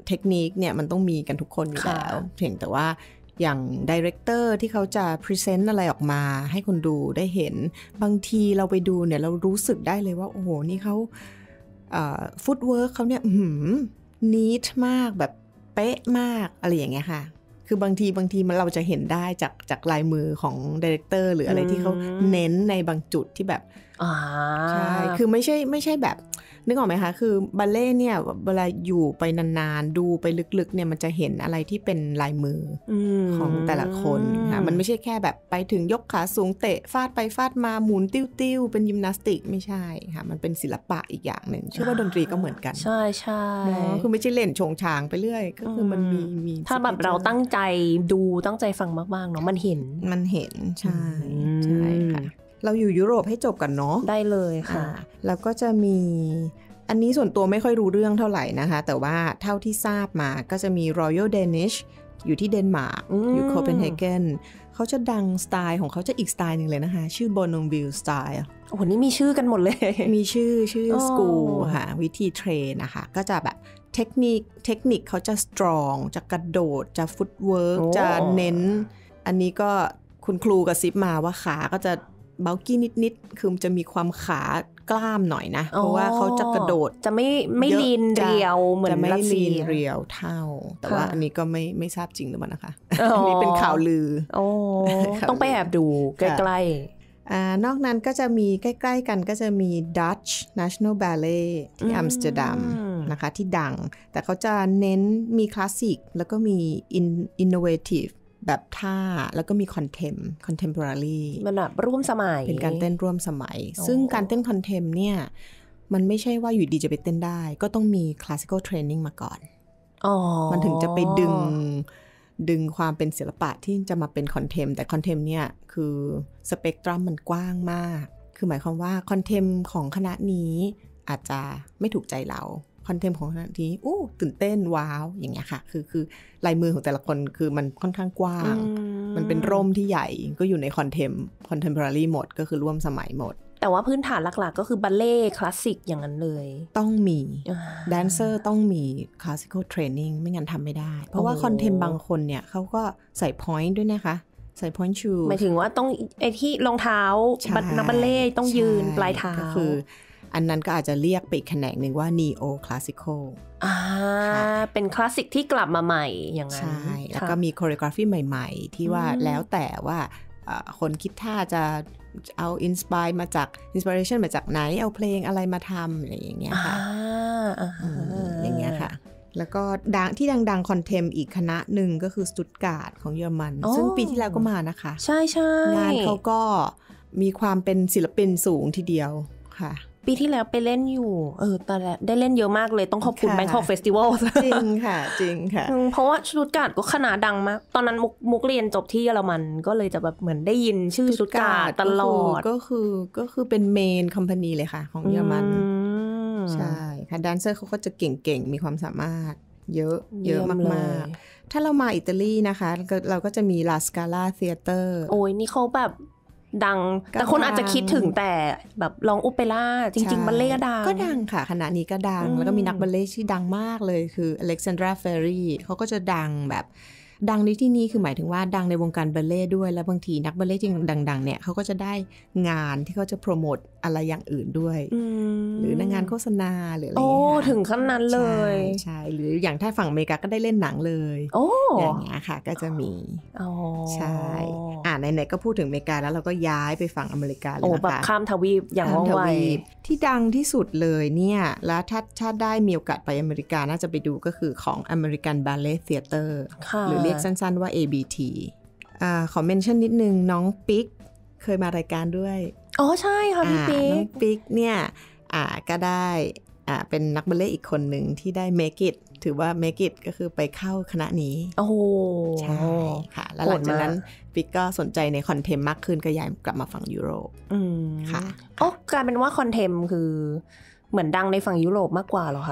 เทคนิคเนี่ยมันต้องมีกันทุกคนอยู่แล้วเพียงแต่ว่าอย่างดีเรคเตอร์ที่เขาจะพรีเซนต์อะไรออกมาให้คนดูได้เห็นบางทีเราไปดูเนี่ยเรารู้สึกได้เลยว่าโอ้โหนี่เขาฟุตเวิร์คเขาเนี่ยนีทมากแบบเป๊ะมากอะไรอย่างเงี้ยค่ะคือบางทีมันเราจะเห็นได้จากลายมือของดีเรคเตอร์หรืออะไรที่เขาเน้นในบางจุดที่แบบใช่คือไม่ใช่แบบนึกออกไหมคะคือบัลเล่เนี่ยเวลาอยู่ไปนานๆดูไปลึกๆเนี่ยมันจะเห็นอะไรที่เป็นลายมือของแต่ละคนค่ะมันไม่ใช่แค่แบบไปถึงยกขาสูงเตะฟาดไปฟาดมาหมุนติ้วๆเป็นยิมนาสติกไม่ใช่ค่ะมันเป็นศิลปะอีกอย่างหนึ่งเชื่อว่าดนตรีก็เหมือนกันใช่ใช่คือไม่ใช่เล่นโฉงฉางไปเรื่อยก็คือมันมีถ้าแบบเราตั้งใจดูตั้งใจฟังมากๆเนาะมันเห็นใช่ใช่ค่ะเราอยู่ยุโรปให้จบกันเนาะได้เลยค่ะแล้วก็จะมีอันนี้ส่วนตัวไม่ค่อยรู้เรื่องเท่าไหร่นะคะแต่ว่าเท่าที่ทราบมาก็จะมี Royal Danish อยู่ที่เดนมาร์กอยู่โคเปนเฮเกนเขาจะดังสไตล์ของเขาจะอีกสไตล์หนึ่งเลยนะคะชื่อ Bonneville Style โอ้โหนี่มีชื่อกันหมดเลยมีชื่อสกูลค่ะวิธีเทรนนะคะก็จะแบบเทคนิคเขาจะสตรองจะกระโดดจะฟุตเวิร์กจะเน้นอันนี้ก็คุณครูกระซิบมาว่าขาก็จะเบลกี้นิดๆคือจะมีความขากล้ามหน่อยนะเพราะว่าเขาจะกระโดดจะไม่ลีนเรียวเหมือนจะไม่ลีนเรียวเท่าแต่ว่าอันนี้ก็ไม่ทราบจริงหรือเปล่านะคะอันนี้เป็นข่าวลือต้องไปแอบดูใกล้ๆนอกนั้นก็จะมีใกล้ๆกันก็จะมี Dutch National Ballet ที่อัมสเตอร์ดัมนะคะที่ดังแต่เขาจะเน้นมีคลาสสิกแล้วก็มี innovativeแบบท่าแล้วก็มีcontemporary มันแบบร่วมสมัยเป็นการเต้นร่วมสมัยซึ่งการเต้นคอนเทมเนี่ยมันไม่ใช่ว่าอยู่ดีจะไปเต้นได้ก็ต้องมี classical training มาก่อนมันถึงจะไปดึงความเป็นศิลปะที่จะมาเป็นคอนเทมแต่คอนเทมเนี่ยคือสเปกตรัมมันกว้างมากคือหมายความว่าคอนเทมของคณะนี้อาจจะไม่ถูกใจเราคอนเทมของคณะนี้ตื่นเต้นว้าวอย่างเงี้ยค่ะคือลายมือของแต่ละคนคือมันค่อนข้างกว้างมันเป็นร่มที่ใหญ่ก็อยู่ในคอนเทมพอรารีหมดก็คือร่วมสมัยหมดแต่ว่าพื้นฐานหลักๆก็คือบัลเล่คลาสสิกอย่างนั้นเลยต้องมีแดนเซอร์ต้องมีคลาสสิคอลเทรนนิ่งไม่งั้นทำไม่ได้เพราะว่าคอนเทมบางคนเนี่ยเขาก็ใส่พอยต์ด้วยนะคะใส่ point shoe หมายถึงว่าต้องไอ้ที่รองเท้านักบัลเล่ต้องยืนปลายเท้าก็คืออันนั้นก็อาจจะเรียกไปอีกแขนงหนึ่งว่า neo classical เป็นคลาสสิกที่กลับมาใหม่อย่างนั้นใช่แล้วก็มี choreography ใหม่ๆที่ว่าแล้วแต่ว่าคนคิดท่าจะเอา inspiration มาจากไหนเอาเพลงอะไรมาทำอะไรอย่างเงี้ยค่ะอย่างเงี้ยค่ะแล้วก็ที่ดังๆคอนเทมอีกคณะหนึ่งก็คือสตุตการ์ดของเยอรมันซึ่งปีที่แล้วก็มานะคะใช่งานเขาก็มีความเป็นศิลปินสูงทีเดียวค่ะปีที่แล้วไปเล่นอยู่ตอนแรกได้เล่นเยอะมากเลยต้องขอบคุณ Bangkok Festival จริงค่ะเพราะว่าสตุตการ์ดก็คณะดังมากตอนนั้นมุกเรียนจบที่เยอรมันก็เลยจะแบบเหมือนได้ยินชื่อสตุตการ์ดตลอดก็คือเป็นเมนคอมพานีเลยค่ะของเยอรมันใช่ค่ะแดนเซอร์เขาก็จะเก่งๆมีความสามารถเยอะมากๆถ้าเรามาอิตาลีนะคะเราก็จะมี La Scala Theater โอ้ยนี่เขาแบบดังแต่คนอาจจะคิดถึงแต่แบบร้องโอเปร่าจริงๆบัลเล่ก็ดังค่ะคณะนี้ก็ดังแล้วก็มีนักบัลเล่ที่ดังมากเลยคืออเล็กซานดราเฟรรี่เขาก็จะดังแบบดังในที่นี้คือหมายถึงว่าดังในวงการบัลเล่ด้วยแล้วบางทีนักบัลเล่ที่ดังๆเนี่ยเขาก็จะได้งานที่เขาจะโปรโมทอะไรอย่างอื่นด้วยหรืองานโฆษณาหรืออะไรถึงขั้นนั้นเลยใช่หรืออย่างถ้าฝั่งอเมริกาก็ได้เล่นหนังเลยอย่างเงี้ยค่ะก็จะมีใช่ไหนๆก็พูดถึงอเมริกาแล้วเราก็ย้ายไปฝั่งอเมริกาเลยนะคะแบบข้ามทวีปอย่างว่องไวที่ดังที่สุดเลยเนี่ยแล้วถ้าได้มีโอกาสไปอเมริกาน่าจะไปดูก็คือของ American Ballet Theater หรือเรียกสั้นๆว่า ABT ขอเมนชั่นนิดนึงน้องปิ๊กเคยมารายการด้วยใช่ค่ะพี่ปิ๊กน้องปิ๊กเนี่ยก็ได้เป็นนักบัลเล่ต์อีกคนหนึ่งที่ได้ make it ถือว่า make it ก็คือไปเข้าคณะนี้ใช่ค่ะแล้วหลังจากนั้นปิ๊กก็สนใจในคอนเทมมากขึ้นก็ย้ายกลับมาฝั่งยุโรปค่ะกลายเป็นว่าคอนเทมคือเหมือนดังในฝั่งยุโรปมากกว่าเหรอคะ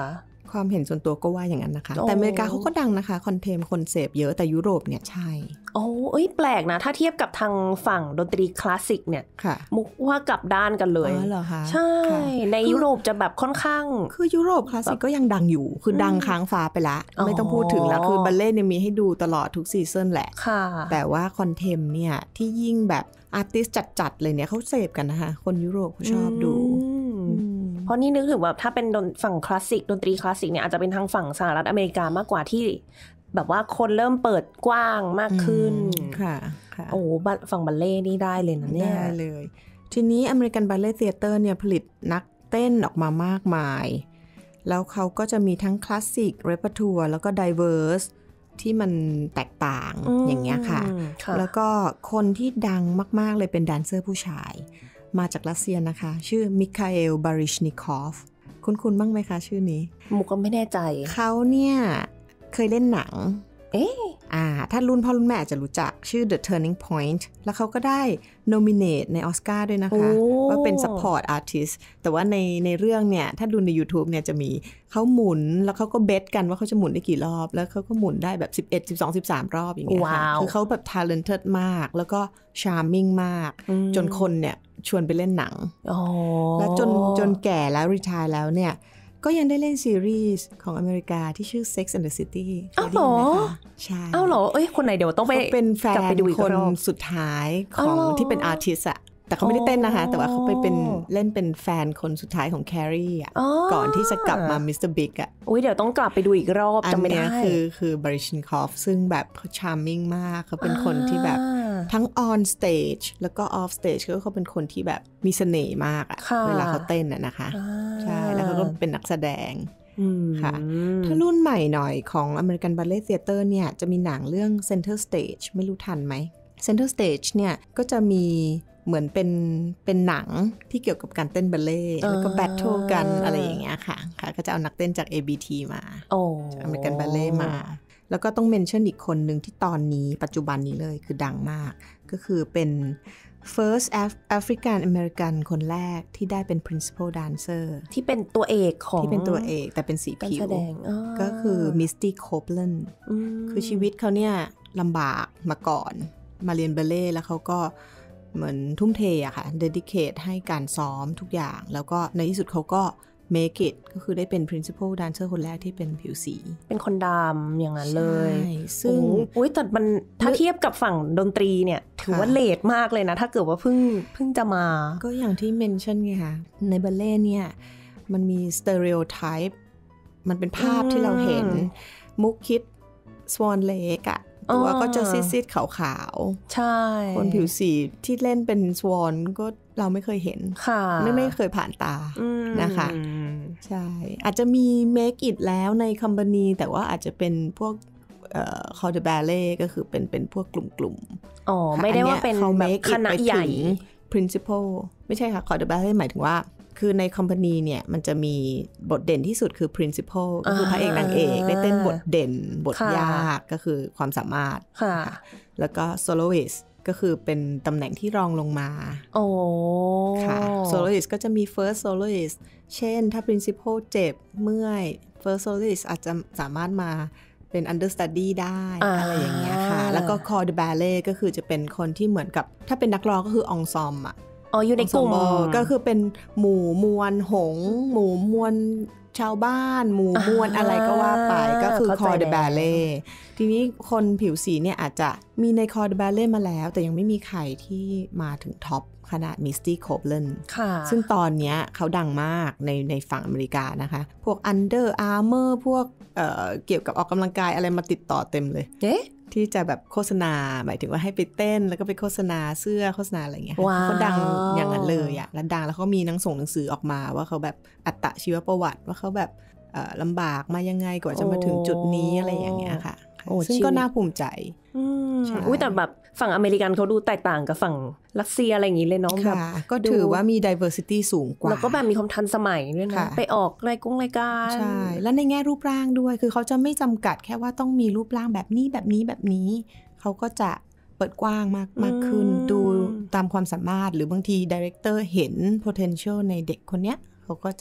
ความเห็นส่วนตัวก็ว่าอย่างนั้นนะคะแต่อเมริกาเขาก็ดังนะคะคอนเทมคนเสพเยอะแต่ยุโรปเนี่ยใช่โอ้ยแปลกนะถ้าเทียบกับทางฝั่งดนตรีคลาสสิกเนี่ยมุกว่ากลับด้านกันเลยอ๋อเหรอคะใช่ในยุโรปจะแบบค่อนข้างคือยุโรปคลาสสิกก็ยังดังอยู่คือดังค้างฟ้าไปละไม่ต้องพูดถึงแล้วคือบัลเล่ต์เนี่ยมีให้ดูตลอดทุกซีซั่นแหละแต่ว่าคอนเทมเนี่ยที่ยิ่งแบบอาร์ติสต์จัดๆเลยเนี่ยเขาเสพกันนะคะคนยุโรปเขาชอบดูเพราะนี่นึกถึงแบบถ้าเป็นฝั่งคลาสสิกดนตรีคลาสสิกเนี่ยอาจจะเป็นทางฝั่งสหรัฐอเมริกามากกว่าที่แบบว่าคนเริ่มเปิดกว้างมากขึ้นค่ะโอ้ฝั่งบัลเล่ต์นี่ได้เลยนะเนี่ยได้เลยทีนี้อเมริกันบัลเล่ต์เธียเตอร์เนี่ยผลิตนักเต้นออกมามากมายแล้วเขาก็จะมีทั้งคลาสสิกเรเปอร์ทัวร์แล้วก็ไดเวอร์สที่มันแตกต่างอย่างเงี้ยค่ะแล้วก็คนที่ดังมากๆเลยเป็นแดนเซอร์ผู้ชายมาจากรัสเซียนะคะชื่อมิคาเอลบาริชนิคอฟคุณบ้างไหมคะชื่อนี้มุกก็ไม่แน่ใจเขาเนี่ยเคยเล่นหนังถ้ารุ่นพ่อรุ่นแม่อาจจะรู้จักชื่อ The Turning Point แล้วเขาก็ได้ nominate ในออสการ์ด้วยนะคะว่าเป็น support artist แต่ว่าในเรื่องเนี่ยถ้าดูใน YouTube เนี่ยจะมีเขาหมุนแล้วเขาก็เบสกันว่าเขาจะหมุนได้กี่รอบแล้วเขาก็หมุนได้แบบ11 12 13รอบอย่างเงี้ยค่ะคือเขาแบบ talented มากแล้วก็ charming มากจนคนเนี่ยชวนไปเล่นหนังแล้วจนแก่แล้ว retire แล้วเนี่ยก็ยังได้เล่นซีรีส์ของอเมริกาที่ชื่อ Sex and the City อ้าวเหรอใช่อ้าวเหรอคนไหนเดี๋ยวต้องไปเป็นแฟนคนสุดท้ายของที่เป็นอาร์ติสต์อะแต่เขาไม่ได้เต้นนะคะแต่ว่าเขาไปเล่นเป็นแฟนคนสุดท้ายของแคร์รีอะก่อนที่จะกลับมามิสเตอร์บิ๊กอะเดี๋ยวต้องกลับไปดูอีกรอบจำไม่ได้คือบาริชนิคอฟซึ่งแบบเขาชาร์มมิ่งมากเขาเป็นคนที่แบบทั้ง on stage แล้วก็ off stage ก็เขาเป็นคนที่แบบมีเสน่ห์มากอะเวลาเขาเต้นอะนะคะใช่แล้วเขาก็เป็นนักแสดงค่ะถ้ารุ่นใหม่หน่อยของ American Ballet Theater เนี่ยจะมีหนังเรื่อง Center Stage ไม่รู้ทันไหม Center Stage เนี่ยก็จะมีเหมือนเป็นหนังที่เกี่ยวกับการเต้นบัลเล่ต์แล้วก็แบทเทิลกันอะไรอย่างเงี้ยค่ะก็จะเอานักเต้นจาก ABT มาจาก American Ballet มาแล้วก็ต้องเมนชั่นอีกคนหนึ่งที่ตอนนี้ปัจจุบันนี้เลยคือดังมากก็คือเป็น First African American คนแรกที่ได้เป็น Principal Dancer ที่เป็นตัวเอกของที่เป็นตัวเอกแต่เป็นสีผิวก็คือ Misty Copeland คือชีวิตเขาเนี่ยลำบากมาก่อนมาเรียนบัลเล่ต์แล้วเขาก็เหมือนทุ่มเทอะค่ะ dedicate ให้การซ้อมทุกอย่างแล้วก็ในที่สุดเขาก็ make it ก็คือได้เป็น principal dancer คนแรกที่เป็นผิวสีเป็นคนดำอย่างนั้นเลยซึ่งแต่มันถ้าเทียบกับฝั่งดนตรีเนี่ยถือว่าเลทมากเลยนะถ้าเกิดว่าเพิ่งจะมาก็อย่างที่ mention ไงคะในบัลเล่ต์เนี่ยมันมี stereotype มันเป็นภาพที่เราเห็นมุกคิด Swan Lake อะตัวก็จะซีดๆขาวๆใช่คนผิวสีที่เล่นเป็นสวอนก็เราไม่เคยเห็นไม่เคยผ่านตานะคะใช่อาจจะมีเมคอิทแล้วในคอมพานีแต่ว่าอาจจะเป็นพวกคอร์ดแบลเล่ก็คือเป็นพวกกลุ่มไม่ได้ว่าเป็นแบบคณะใหญ่ principal ไม่ใช่ค่ะคอร์ดแบลเล่หมายถึงว่าคือในคอมพานีเนี่ยมันจะมีบทเด่นที่สุดคือ principal ก็คือพระเอกนางเอกได้เต้นบทเด่นบทยากก็คือความสามารถแล้วก็ soloist ก็คือเป็นตำแหน่งที่รองลงมาค่ะ soloist ก็จะมี first soloist เช่นถ้า principal เจ็บเมื่อย first soloist อาจจะสามารถมาเป็น understudy ได้อะไรอย่างเงี้ยค่ะแล้วก็ corps de ballet ก็คือจะเป็นคนที่เหมือนกับถ้าเป็นนักร้องก็คือ ensemble อะอยู่ในกลุ่มก็คือเป็นหมู่มวลหงหมู่มวลชาวบ้านหมู่มวลอะไรก็ว่าไปก็คือคอร์ดแบลเล่ทีนี้คนผิวสีเนี่ยอาจจะมีในคอร์ดแบลเล่มาแล้วแต่ยังไม่มีใครที่มาถึงท็อปขนาดมิสตี้โคปเลนซึ่งตอนนี้เขาดังมากในฝั่งอเมริกานะคะพวก Under Armour พวกเกี่ยวกับออกกำลังกายอะไรมาติดต่อเต็มเลยที่จะแบบโฆษณาหมายถึงว่าให้ไปเต้นแล้วก็ไปโฆษณาเสื้อโฆษณาอะไรเงี้ยเขาดังอย่างนั้นเลยอะแล้วดังแล้วเขามีหนังสือออกมาว่าเขาแบบอัตชีวประวัติว่าเขาแบบลำบากมายังไงกว่าจะมาถึงจุดนี้อะไรอย่างเงี้ยค่ะซึ่งก็น่าภูมิใจแต่แบบฝั่งอเมริกันเขาดูแตกต่างกับฝั่งรัสเซียอะไรอย่างนี้เลยเนาะแบบก็ถือว่ามี diversity สูงกว่าแล้วก็แบบมีความทันสมัยด้วยนะไปออกรายการใช่แล้วในแง่รูปร่างด้วยคือเขาจะไม่จำกัดแค่ว่าต้องมีรูปร่างแบบนี้เขาก็จะเปิดกว้างมากขึ้นดูตามความสามารถหรือ บางที director เห็น potential ในเด็กคนเนี้ยเขาก็จะ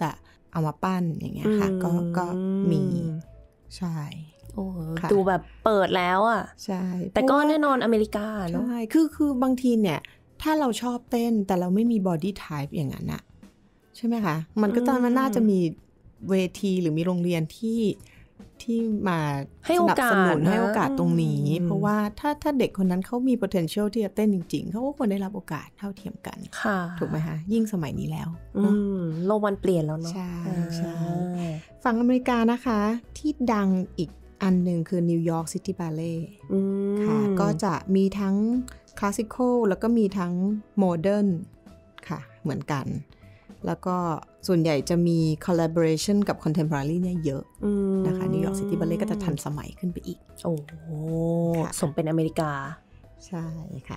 เอามาปั้นอย่างเงี้ยค่ะก็มีใช่โอ้ดูแบบเปิดแล้วอ่ะใช่แต่ก็แน่นอนอเมริกาเนาะใช่คือบางทีเนี่ยถ้าเราชอบเต้นแต่เราไม่มี body type อย่างนั้นอะใช่ไหมคะมันก็จะมันน่าจะมีเวทีหรือมีโรงเรียนที่มาสนับสนุนให้โอกาสตรงนี้เพราะว่าถ้าเด็กคนนั้นเขามี potential ที่จะเต้นจริงๆเขาก็ควรได้รับโอกาสเท่าเทียมกันถูกไหมคะยิ่งสมัยนี้แล้วโลกมันเปลี่ยนแล้วเนาะใช่ฝั่งอเมริกานะคะที่ดังอีกอันหนึ่งคือนิวยอร์กซิตี้บัลเล่ค่ะก็จะมีทั้งคลาสสิคอลแล้วก็มีทั้งโมเดิร์นค่ะเหมือนกันแล้วก็ส่วนใหญ่จะมี collaboration กับ contemporary เนี่ยเยอะนะคะนิวยอร์กซิตี้บัลเล่ก็จะทันสมัยขึ้นไปอีกโอ้สมเป็นอเมริกาใช่ค่ะ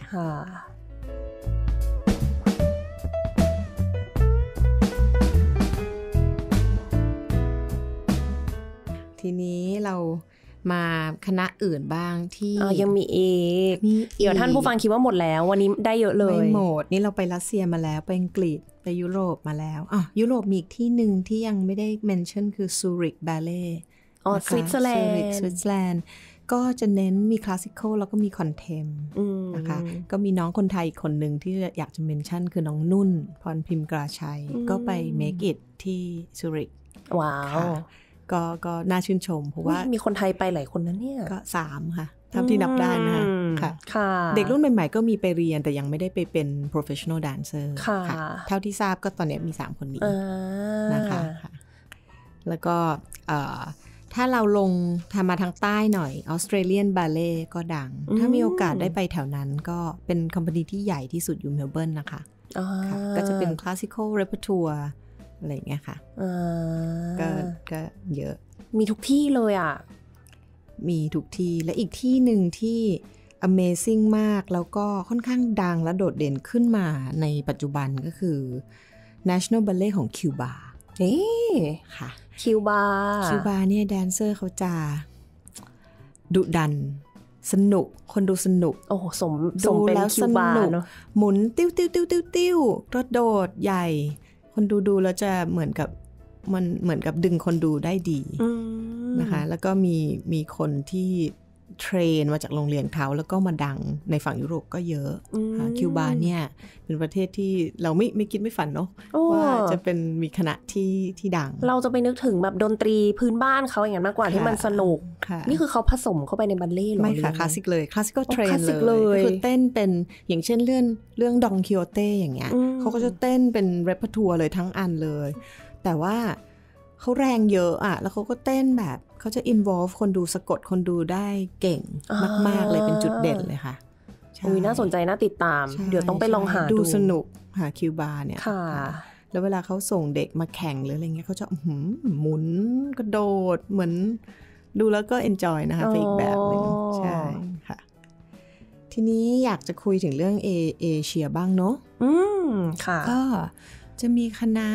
ทีนี้เรามาคณะอื่นบ้างที่ยังมีอีกเดี๋ยวท่านผู้ฟังคิดว่าหมดแล้ววันนี้ได้เยอะเลยไม่หมดนี่เราไปรัสเซียมาแล้วไปอังกฤษไปยุโรปมาแล้วยุโรปมีอีกที่หนึ่งที่ยังไม่ได้เมนชั่นคือซูริกบัลเล่สวิตเซอร์แลนด์ก็จะเน้นมีคลาสสิคอลแล้วก็มีคอนเทมนะคะก็มีน้องคนไทยคนหนึ่งที่อยากจะเมนชั่นคือน้องนุ่นพรพิมพ์กราชัยก็ไปเมคอิทที่ซูริกว้าวก็น่าชื่นชมเพราะว่ามีคนไทยไปหลายคนนะเนี่ยก็3ค่ะเท่าที่นับได้นะคะค่ะเด็กรุ่นใหม่ๆก็มีไปเรียนแต่ยังไม่ได้ไปเป็น professional dancer ค่ะเท่าที่ทราบก็ตอนนี้มี3คนนี้นะคะแล้วก็ถ้าเราลงมาทางใต้หน่อย Australian Ballet ก็ดังถ้ามีโอกาสได้ไปแถวนั้นก็เป็นคอมพานีที่ใหญ่ที่สุดอยู่เมลเบิร์นนะคะก็จะเป็น classical repertoireอะไรอย่างเงี้ยค่ะก็เยอะมีทุกที่เลยอ่ะมีทุกที่และอีกที่หนึ่งที่ Amazing มากแล้วก็ค่อนข้างดังและโดดเด่นขึ้นมาในปัจจุบันก็คือ National Ballet ของคิวบาค่ะคิวบาเนี่ยแดนเซอร์เขาจะดุดันสนุกคนดูสนุกโอ้สมเป็นคิวบาเนาะหมุนติ้วกระโดดใหญ่คนดูแล้วจะเหมือนกับดึงคนดูได้ดีนะคะแล้วก็มีคนที่เทรนมาจากโรงเรียนเขาแล้วก็มาดังในฝั่งยุโรปก็เยอะคิวบาเนี่ยเป็นประเทศที่เราไม่คิดไม่ฝันเนาะว่าจะเป็นมีคณะที่ดังเราจะไปนึกถึงแบบดนตรีพื้นบ้านเขาอย่างนั้นมากกว่าที่มันสนุกนี่คือเขาผสมเข้าไปในบัลเล่ต์หรอไม่ค่ะคลาสสิกเลยคลาสสิกก็เทรนเลยคือเต้นเป็นอย่างเช่นเรื่องดองคิโอเต้อย่างเงี้ยเขาก็จะเต้นเป็นเรปทัวร์เลยทั้งอันเลยแต่ว่าเขาแรงเยอะอะแล้วเขาก็เต้นแบบเขาจะ involve คนดูสะกดคนดูได้เก่งมากๆเลยเป็นจุดเด่นเลยค่ะน่าสนใจน่าติดตามเดี๋ยวต้องไปลองหาดูสนุกคิวบาเนี่ยแล้วเวลาเขาส่งเด็กมาแข่งหรืออะไรเงี้ยเขาจะหมุนกระโดดเหมือนดูแล้วก็ enjoy นะคะเป็นอีกแบบนึงใช่ค่ะทีนี้อยากจะคุยถึงเรื่องเอเชียบ้างเนาะค่ะก็จะมีคณะ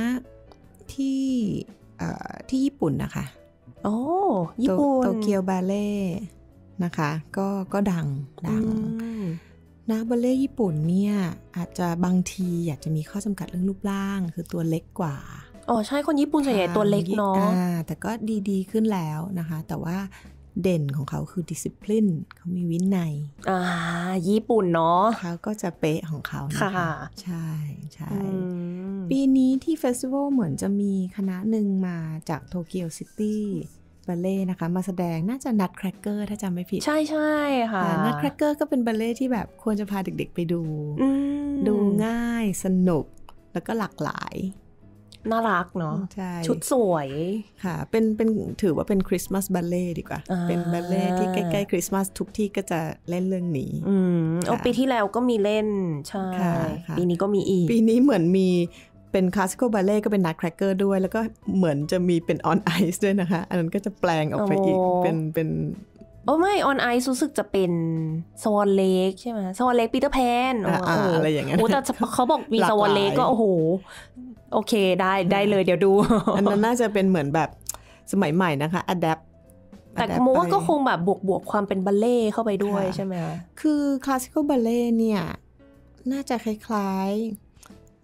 ที่ญี่ปุ่นนะคะญี่ปุ่นโตเกียวบัลเล่นะคะก็ดังนักบัลเล่ญี่ปุ่นเนี่ยอาจจะบางทีอยากจะมีข้อจำกัดเรื่องรูปร่างคือตัวเล็กกว่าใช่คนญี่ปุ่นส่วนใหญ่ตัวเล็กเนาะแต่ก็ดีขึ้นแล้วนะคะแต่ว่าเด่นของเขาคือ discipline เขามีวินัยญี่ปุ่นเนาะเขาก็จะเป๊ะของเขานะคะใช่ปีนี้ที่เฟสติวัลเหมือนจะมีคณะหนึ่งมาจากโตเกียวซิตี้บัลเล่นะคะมาแสดงน่าจะนัทแครกเกอร์ถ้าจำไม่ผิดใช่ค่ะนัทแครกเกอร์ก็เป็นบัลเล่ที่แบบควรจะพาเด็กๆไปดูง่ายสนุกแล้วก็หลากหลายน่ารักเนาะชุดสวยค่ะเป็นถือว่าเป็นคริสต์มาสบัลเล่ดีกว่าเป็นบัลเล่ที่ใกล้ๆคริสต์มาสทุกที่ก็จะเล่นเรื่องนี้ปีที่แล้วก็มีเล่นใช่ปีนี้ก็มีอีกปีนี้เหมือนมีเป็นคลาสสิคอลบัลเล่ก็เป็นนัทแครกเกอร์ด้วยแล้วก็เหมือนจะมีเป็นออนไอซ์ด้วยนะคะอันนั้นก็จะแปลงออกไปอีกเป็นไม่ออนไอซ์รู้สึกจะเป็นสวอนเล็กใช่ไหมสวอนเล็กปีเตอร์แพนอะไรอย่างเงี้ยแต่เขาบอกมีสวอนเล็กก็โอ้โหโอเคได้เลยเดี๋ยวดูอันนั้นน่าจะเป็นเหมือนแบบสมัยใหม่นะคะอะแดปแต่มูว่าก็คงแบบบวกความเป็นบัลเล่เข้าไปด้วยใช่ไหมคือคลาสสิคอลบัลเล่เนี่ยน่าจะคล้ายๆ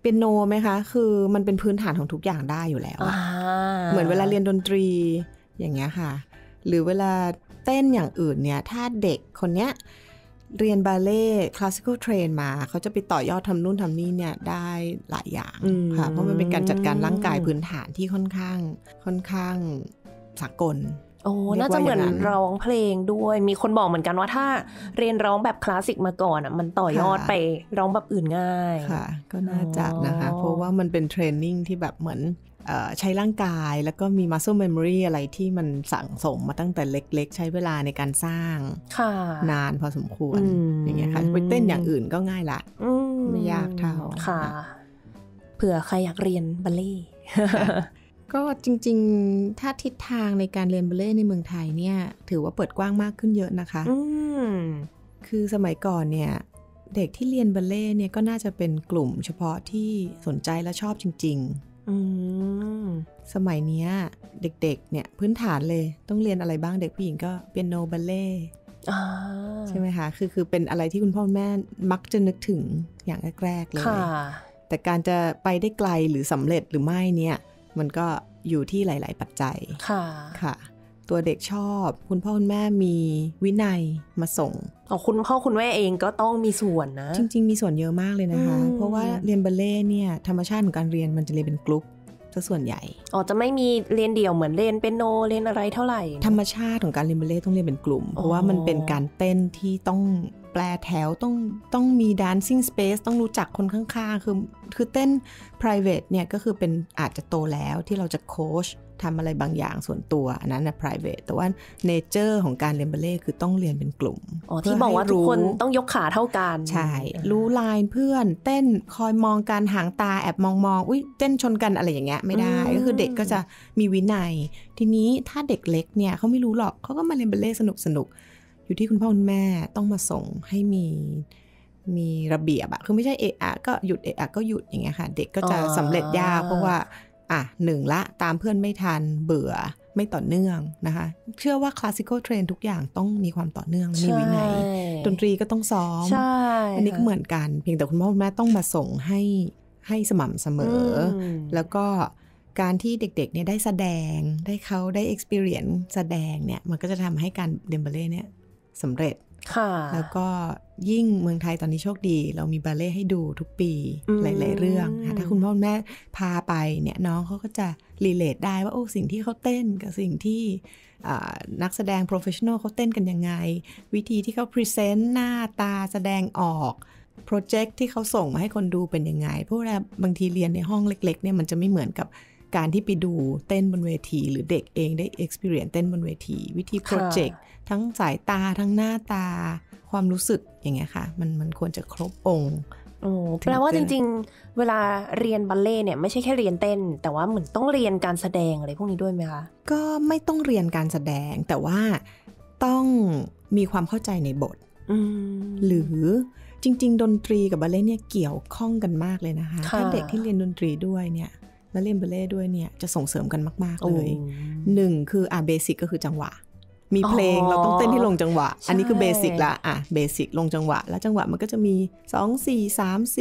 ปียโนไหมคะคือมันเป็นพื้นฐานของทุกอย่างได้อยู่แล้วเหมือนเวลาเรียนดนตรีอย่างเงี้ยค่ะหรือเวลาเต้นอย่างอื่นเนี่ยถ้าเด็กคนเนี้ยเรียนบาเล่คลาสสิคอลเทรนมาเขาจะไปต่อยอดทำนู่นทำนี่เนี่ยได้หลายอย่างค่ะเพราะมันเป็นการจัดการร่างกายพื้นฐานที่ค่อนข้างสากลโอ้น่าจะเหมือนร้องเพลงด้วยมีคนบอกเหมือนกันว่าถ้าเรียนร้องแบบคลาสสิกมาก่อนอ่ะมันต่อยอดไปร้องแบบอื่นง่ายค่ะก็น่าจะนะคะเพราะว่ามันเป็นเทรนนิ่งที่แบบเหมือนใช้ร่างกายแล้วก็มี muscle memory อะไรที่มันสั่งสมมาตั้งแต่เล็กๆใช้เวลาในการสร้างนานพอสมควรอย่างเงี้ยค่ะไปเต้นอย่างอื่นก็ง่ายละไม่ยากเท่าค่ะเผื่อใครอยากเรียนบัลเล่ต์ก็จริงๆถ้าทิศทางในการเรียนบัลเล่ต์ในเมืองไทยเนี่ยถือว่าเปิดกว้างมากขึ้นเยอะนะคะคือสมัยก่อนเนี่ยเด็กที่เรียนบัลเล่ต์เนี่ยก็น่าจะเป็นกลุ่มเฉพาะที่สนใจและชอบจริงๆสมัยนี้เด็กๆเนี่ยพื้นฐานเลยต้องเรียนอะไรบ้างเด็กผู้หญิงก็เปียโนบัลเล่ต์ใช่ไหมคะคือเป็นอะไรที่คุณพ่อคุณแม่มักจะนึกถึงอย่างแรกๆเลยแต่การจะไปได้ไกลหรือสำเร็จหรือไม่เนี่ยมันก็อยู่ที่หลายๆปัจจัยค่ะตัวเด็กชอบคุณพ่อคุณแม่มีวินัยมาส่งคุณพ่อคุณแม่เองก็ต้องมีส่วนนะจริงๆมีส่วนเยอะมากเลยนะคะเพราะว่าเรียนบัลเล่ต์เนี่ยธรรมชาติของการเรียนมันจะเรียนเป็นกลุ่มซะส่วนใหญ่จะไม่มีเรียนเดี่ยวเหมือนเรียนเปียโนเรียนอะไรเท่าไหร่ธรรมชาติของการเรียนบัลเล่ต์ต้องเรียนเป็นกลุ่มเพราะว่ามันเป็นการเต้นที่ต้องแปลแถวต้องมี dancing space ต้องรู้จักคนข้างๆคือเต้น private เนี่ยก็คือเป็นอาจจะโตแล้วที่เราจะโค้ชทำอะไรบางอย่างส่วนตัวอันนั้นนะ private แต่ว่า nature ของการเรียนบัลเล่ต์คือต้องเรียนเป็นกลุ่มที่บอกว่าทุกคนต้องยกขาเท่ากันใช่รู้ไลน์เพื่อนเต้นคอยมองการหางตาแอบมองอุ๊ยเต้นชนกันอะไรอย่างเงี้ยไม่ได้ก็คือเด็กก็จะมีวินัยทีนี้ถ้าเด็กเล็กเนี่ยเขาไม่รู้หรอกเขาก็มาเรียนบัลเล่ต์สนุกอยู่ที่คุณพ่อคุณแม่ต้องมาส่งให้มีระเบียบคือไม่ใช่เอะอะก็หยุดเอะอะก็หยุดอย่างเงี้ยค่ะเด็กก็จะสำเร็จยากเพราะว่าหนึ่งละตามเพื่อนไม่ทันเบื่อไม่ต่อเนื่องนะคะเชื่อว่าคลาสสิคอลเทรนทุกอย่างต้องมีความต่อเนื่องและมีวินัยดนตรีก็ต้องซ้อมอันนี้ก็เหมือนกันเพียงแต่คุณพ่อคุณแม่ต้องมาส่งให้สม่ำเสมอแล้วก็การที่เด็กๆเนี่ยได้แสดงได้ experience แสดงเนี่ยมันก็จะทำให้การเรียนบัลเล่ต์เนี่ยสำเร็จแล้วก็ยิ่งเมืองไทยตอนนี้โชคดีเรามีบัลเล่ต์ให้ดูทุกปีหลายๆเรื่องถ้าคุณพ่อแม่พาไปเนี่ยน้องเขาก็จะรีเลทได้ว่าโอ้สิ่งที่เขาเต้นกับสิ่งที่นักแสดงโปรเฟชชั่นอลเขาเต้นกันยังไงวิธีที่เขาพรีเซนต์หน้าตาแสดงออกโปรเจกต์ที่เขาส่งมาให้คนดูเป็นยังไงเพราะว่าบางทีเรียนในห้องเล็กๆเนี่ยมันจะไม่เหมือนกับการที่ไปดูเต้นบนเวทีหรือเด็กเองได้ experience เต้นบนเวทีวิธีโปรเจกต์ทั้งสายตาทั้งหน้าตาความรู้สึกอย่างเงี้ยค่ะมันควรจะครบองค์แปลว่าจริงๆเวลาเรียนบัลเล่ต์เนี่ยไม่ใช่แค่เรียนเต้นแต่ว่าเหมือนต้องเรียนการแสดงอะไรพวกนี้ด้วยไหมคะก็ไม่ต้องเรียนการแสดงแต่ว่าต้องมีความเข้าใจในบทหรือจริงๆดนตรีกับบัลเล่ต์เนี่ยเกี่ยวข้องกันมากเลยนะคะถ้าเด็กที่เรียนดนตรีด้วยเนี่ยแล้วเรียนบัลเล่ต์ด้วยเนี่ยจะส่งเสริมกันมากๆเลยหนึ่งคือเบสิกก็คือจังหวะมีเพลงเราต้องเต้นที่ลงจังหวะอันนี้คือเบสิกละเบสิกลงจังหวะแล้วจังหวะมันก็จะมี2 4 3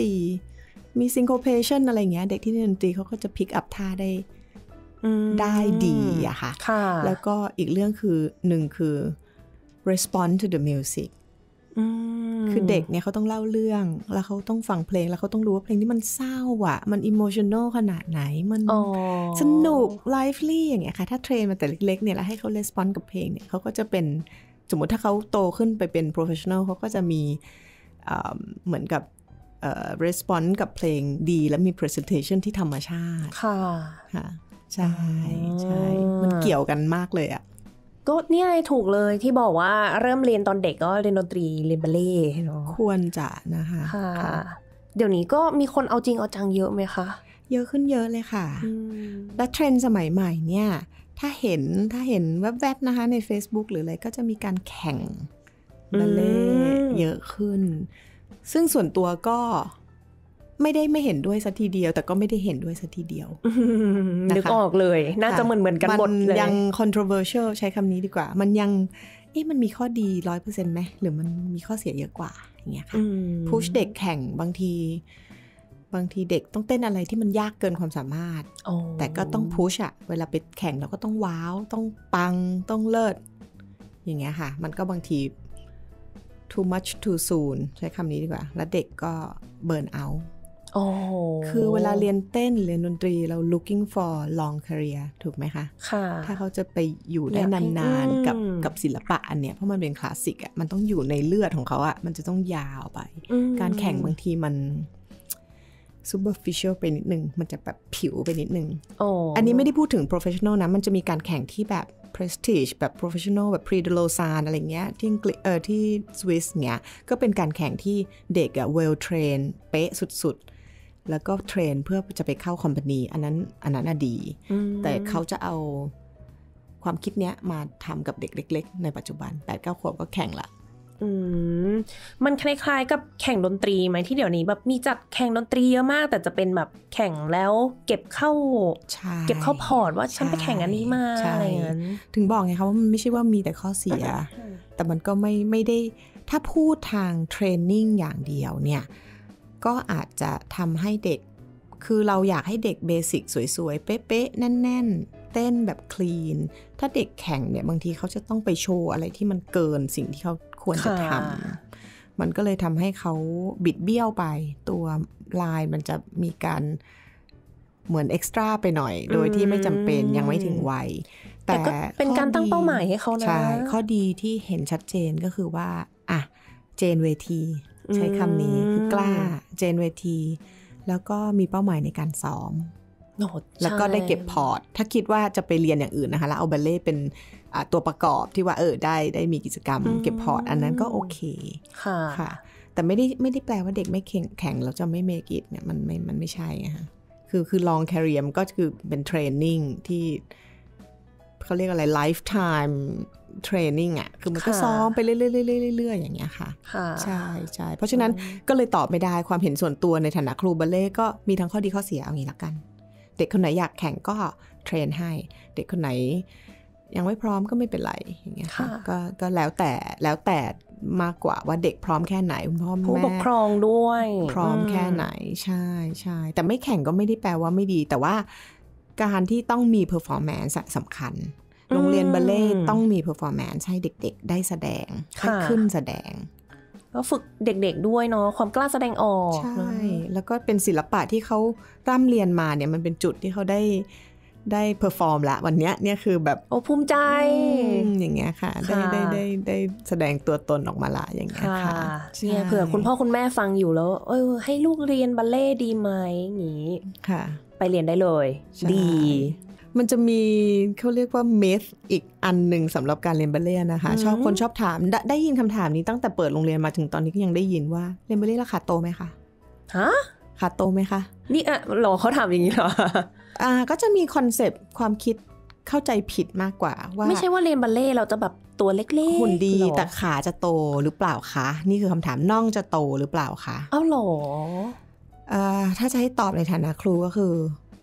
4มีซิงโคเพชันอะไรเงี้ยเด็กที่เรียนดนตรีเขาก็จะพิกอัพท่าได้ดีอะค่ะแล้วก็อีกเรื่องคือหนึ่งคือ respond to the musicคือเด็กเนี่ยเขาต้องเล่าเรื่องแล้วเขาต้องฟังเพลงแล้วเขาต้องรู้ว่าเพลงที่มันเศร้าอ่ะมันอิโมชันนอลขนาดไหนมันสนุกไลฟ์ลี่อย่างเงี้ยค่ะถ้าเทรนมาแต่เล็กๆเนี่ยแล้วให้เขาレスปอนส์กับเพลงเนี่ยเขาก็จะเป็นสมมติถ้าเขาโตขึ้นไปเป็นโปรเฟชชั่นอลเขาก็จะมีเหมือนกับレスปอนส์กับเพลงดีและมี presentation ที่ธรรมชาติค่ะใช่ใช่มันเกี่ยวกันมากเลยอ่ะก็เนี่ยถูกเลยที่บอกว่าเริ่มเรียนตอนเด็กก็เรียนดนตรีเรียนบัลเล่ต์เนาะควรจะนะคะค่ะเดี๋ยวนี้ก็มีคนเอาจริงเอาจังเยอะไหมคะเยอะขึ้นเยอะเลยค่ะและเทรนด์สมัยใหม่เนี่ยถ้าเห็นแวบๆนะคะใน Facebook หรืออะไรก็จะมีการแข่งบัลเล่ต์เยอะขึ้นซึ่งส่วนตัวก็ไม่เห็นด้วยสักทีเดียวแต่ก็ไม่ได้เห็นด้วยสักทีเดียวนึกออกเลยน่าจะเหมือนกันหมดเลยยัง controversial ใช้คำนี้ดีกว่ามันยังมันมีข้อดี 100% ไหมหรือมันมีข้อเสียเยอะกว่าอย่างเงี้ยค่ะพุชเด็กแข่งบางบางทีเด็กต้องเต้นอะไรที่มันยากเกินความสามารถแต่ก็ต้องพุชอะเวลาไปแข่งเราก็ต้องว้าวต้องปังต้องเลิศอย่างเงี้ยค่ะมันก็บางที too much too soon ใช้คำนี้ดีกว่าแล้วเด็กก็ burn out คือเวลาเรียนเต้นเรียนดนตรีเรา looking for long career ถูกไหมคะค่ะถ้าเขาจะไปอยู่ได้นานๆกับศิลปะอันเนี้ยเพราะมันเป็นคลาสสิกอะมันต้องอยู่ในเลือดของเขาอะมันจะต้องยาวไปการแข่งบางทีมัน superficial ไปนิดนึงมันจะแบบผิวไปนิดนึงอันนี้ไม่ได้พูดถึง professional นะมันจะมีการแข่งที่แบบ prestige แบบ professional แบบ Prix de Lausanne อะไรเงี้ยที่ที่สวิสเงี้ยก็เป็นการแข่งที่เด็กอะ well train เป๊ะสุดๆแล้วก็เทรนเพื่อจะไปเข้าคอมพานีอันนั้นดี แต่เขาจะเอาความคิดเนี้ยมาทำกับเด็กเล็กๆในปัจจุบัน 8-9 ขวบก็แข่งละมันคล้ายๆกับแข่งดนตรีไหมที่เดี๋ยวนี้แบบมีจัดแข่งดนตรีเยอะมากแต่จะเป็นแบบแข่งแล้วเก็บเข้าพอร์ตว่าฉันไปแข่งอันนี้มาอะไรอย่างนั้นถึงบอกไงคะว่ามันไม่ใช่ว่ามีแต่ข้อเสีย แต่มันก็ไม่ได้ถ้าพูดทางเทรนนิ่งอย่างเดียวเนี่ยก็อาจจะทำให้เด็กคือเราอยากให้เด็กเบสิกสวยๆเป๊ะๆแน่นๆเต้นแบบคลีนถ้าเด็กแข่งเนี่ยบางทีเขาจะต้องไปโชว์อะไรที่มันเกินสิ่งที่เขาควรจะทำมันก็เลยทำให้เขาบิดเบี้ยวไปตัวลายมันจะมีการเหมือนเอ็กซ์ตร้าไปหน่อยโดยที่ไม่จำเป็นยังไม่ถึงวัยแต่ก็เป็นการตั้งเป้าหมายให้เขานะใช่ข้อดีที่เห็นชัดเจนก็คือว่าอ่ะเจนเวทีใช้คำนี้คือกล้าเจนเวทีแล้วก็มีเป้าหมายในการซ้อมแล้วก็ได้เก็บพอร์ตถ้าคิดว่าจะไปเรียนอย่างอื่นนะคะแล้วเอาบัลเล่เป็นตัวประกอบที่ว่าได้มีกิจกรรมเก็บพอร์ตอันนั้นก็โอเคค่ะแต่ไม่ได้แปลว่าเด็กไม่แข่งแล้วจะไม่เมคอิทเนี่ยมันไม่ใช่ไงคะคือ long career ก็คือเป็นเทรนนิ่งที่เขาเรียกอะไร lifetime training อ่ะคือมันก็ซ้อมไปเรื่อยๆอย่างเงี้ยค่ะใช่เพราะฉะนั้นก็เลยตอบไม่ได้ความเห็นส่วนตัวในฐานะครูบัลเล่ก็มีทั้งข้อดีข้อเสียเอางี้ละกันเด็กคนไหนอยากแข่งก็เทรนให้เด็กคนไหนยังไม่พร้อมก็ไม่เป็นไรอย่างเงี้ยค่ะก็แล้วแต่มากกว่าว่าเด็กพร้อมแค่ไหนคุณพ่อแม่ผู้ปกครองด้วยพร้อมแค่ไหนใช่แต่ไม่แข่งก็ไม่ได้แปลว่าไม่ดีแต่ว่าการที่ต้องมี performance สำคัญโรงเรียนบัลเล่ต้องมี performance ให้เด็กๆได้แสดงให้ขึ้นแสดงก็ฝึกเด็กๆด้วยเนาะความกล้าแสดงออกใช่แล้วก็เป็นศิลปะที่เขาร่ำเรียนมาเนี่ยมันเป็นจุดที่เขาได้เพอร์ฟอร์มละวันนี้เนี่ยคือแบบโอ้ภูมิใจอย่างเงี้ยค่ะได้แสดงตัวตนออกมาละอย่างเงี้ยค่ะเนี่ยเผื่อคุณพ่อคุณแม่ฟังอยู่แล้วให้ลูกเรียนบัลเล่ดีไหมอย่างงี้ค่ะไปเรียนได้เลยดีมันจะมีเขาเรียกว่าเมธอีกอันหนึ่งสำหรับการเรียนบัลเล่นะคะคนชอบถามได้ยินคำถามนี้ตั้งแต่เปิดโรงเรียนมาถึงตอนนี้ก็ยังได้ยินว่าเรียนบัลเล่ราคาโตไหมคะฮะขาโตไหมคะนี่หรอเขาถามอย่างนี้เหรอก็จะมีคอนเซปต์ความคิดเข้าใจผิดมากกว่าว่าไม่ใช่ว่าเรียนบัลเล่เราจะแบบตัวเล็กๆหุ่นดีแต่ขาจะโตหรือเปล่าคะนี่คือคำถามน่องจะโตหรือเปล่าคะอ้าวหรอถ้าจะให้ตอบในฐานะครูก็คือ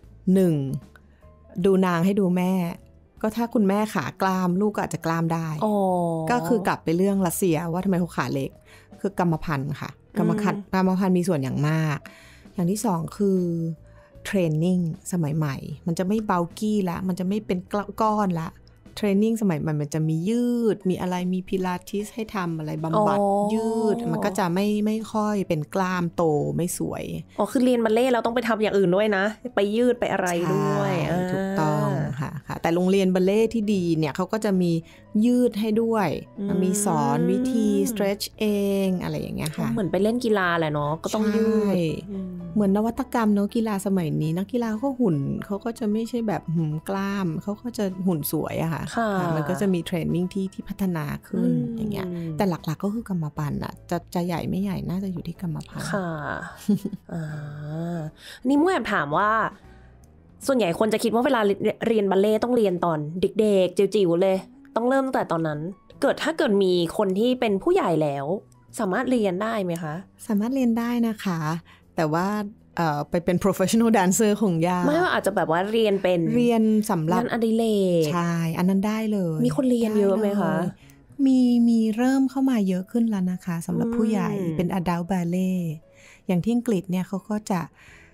1ดูนางให้ดูแม่ก็ถ้าคุณแม่ขากล้ามลูกก็อาจจะกล้ามได้ก็คือกลับไปเรื่องรัสเซียว่าทำไมเขาขาเล็กคือกรรมพันธุ์ค่ะกรรมพันธุ์มีส่วนอย่างมากอย่างที่2คือเทรนนิ่งสมัยใหม่มันจะไม่เบลกี้ละมันจะไม่เป็นก้อนละเทรนนิ่งสมัยใหม่มันจะมียืดมีอะไรมีพิลาทิสให้ทำอะไรบำบัดยืดมันก็จะไม่ค่อยเป็นกล้ามโตไม่สวยคือเรียนบัลเล่เราต้องไปทำอย่างอื่นด้วยนะไปยืดไปอะไรด้วยถูกต้องค่ะแต่โรงเรียนบัลเล่ที่ดีเนี่ยเขาก็จะมียืดให้ด้วยมีสอนวิธี stretch เองอะไรอย่างเงี้ยค่ะเหมือนไปเล่นกีฬาแหละเนาะก็ต้องยืดเหมือนนวัตกรรมเนาะกีฬาสมัยนี้นักกีฬาเขาหุ่นเขาก็จะไม่ใช่แบบกล้ามเขาก็จะหุ่นสวยอะค่ะมันก็จะมีเทรนนิ่งที่พัฒนาขึ้นอย่างเงี้ยแต่หลักๆก็คือกรรมพันธุ์อะจะใหญ่ไม่ใหญ่น่าจะอยู่ที่กรรมพันธุ์ค่ะนี่มุ่งแอบถามว่าส่วนใหญ่คนจะคิดว่าเวลาเรียนบัลเล่ต้องเรียนตอนเด็กๆจิ๋วๆเลยต้องเริ่มตั้งแต่ตอนนั้นถ้าเกิดมีคนที่เป็นผู้ใหญ่แล้วสามารถเรียนได้ไหมคะสามารถเรียนได้นะคะแต่ว่าไปเป็น professional dancer คงยากไม่ว่าอาจจะแบบว่าเรียนสำหรับงานอดิเรกใช่อันนั้นได้เลยมีคนเรียนเยอะไหมคะมีเริ่มเข้ามาเยอะขึ้นแล้วนะคะสำหรับผู้ใหญ่เป็น adult ballet อย่างที่อังกฤษเนี่ยเขาก็จะ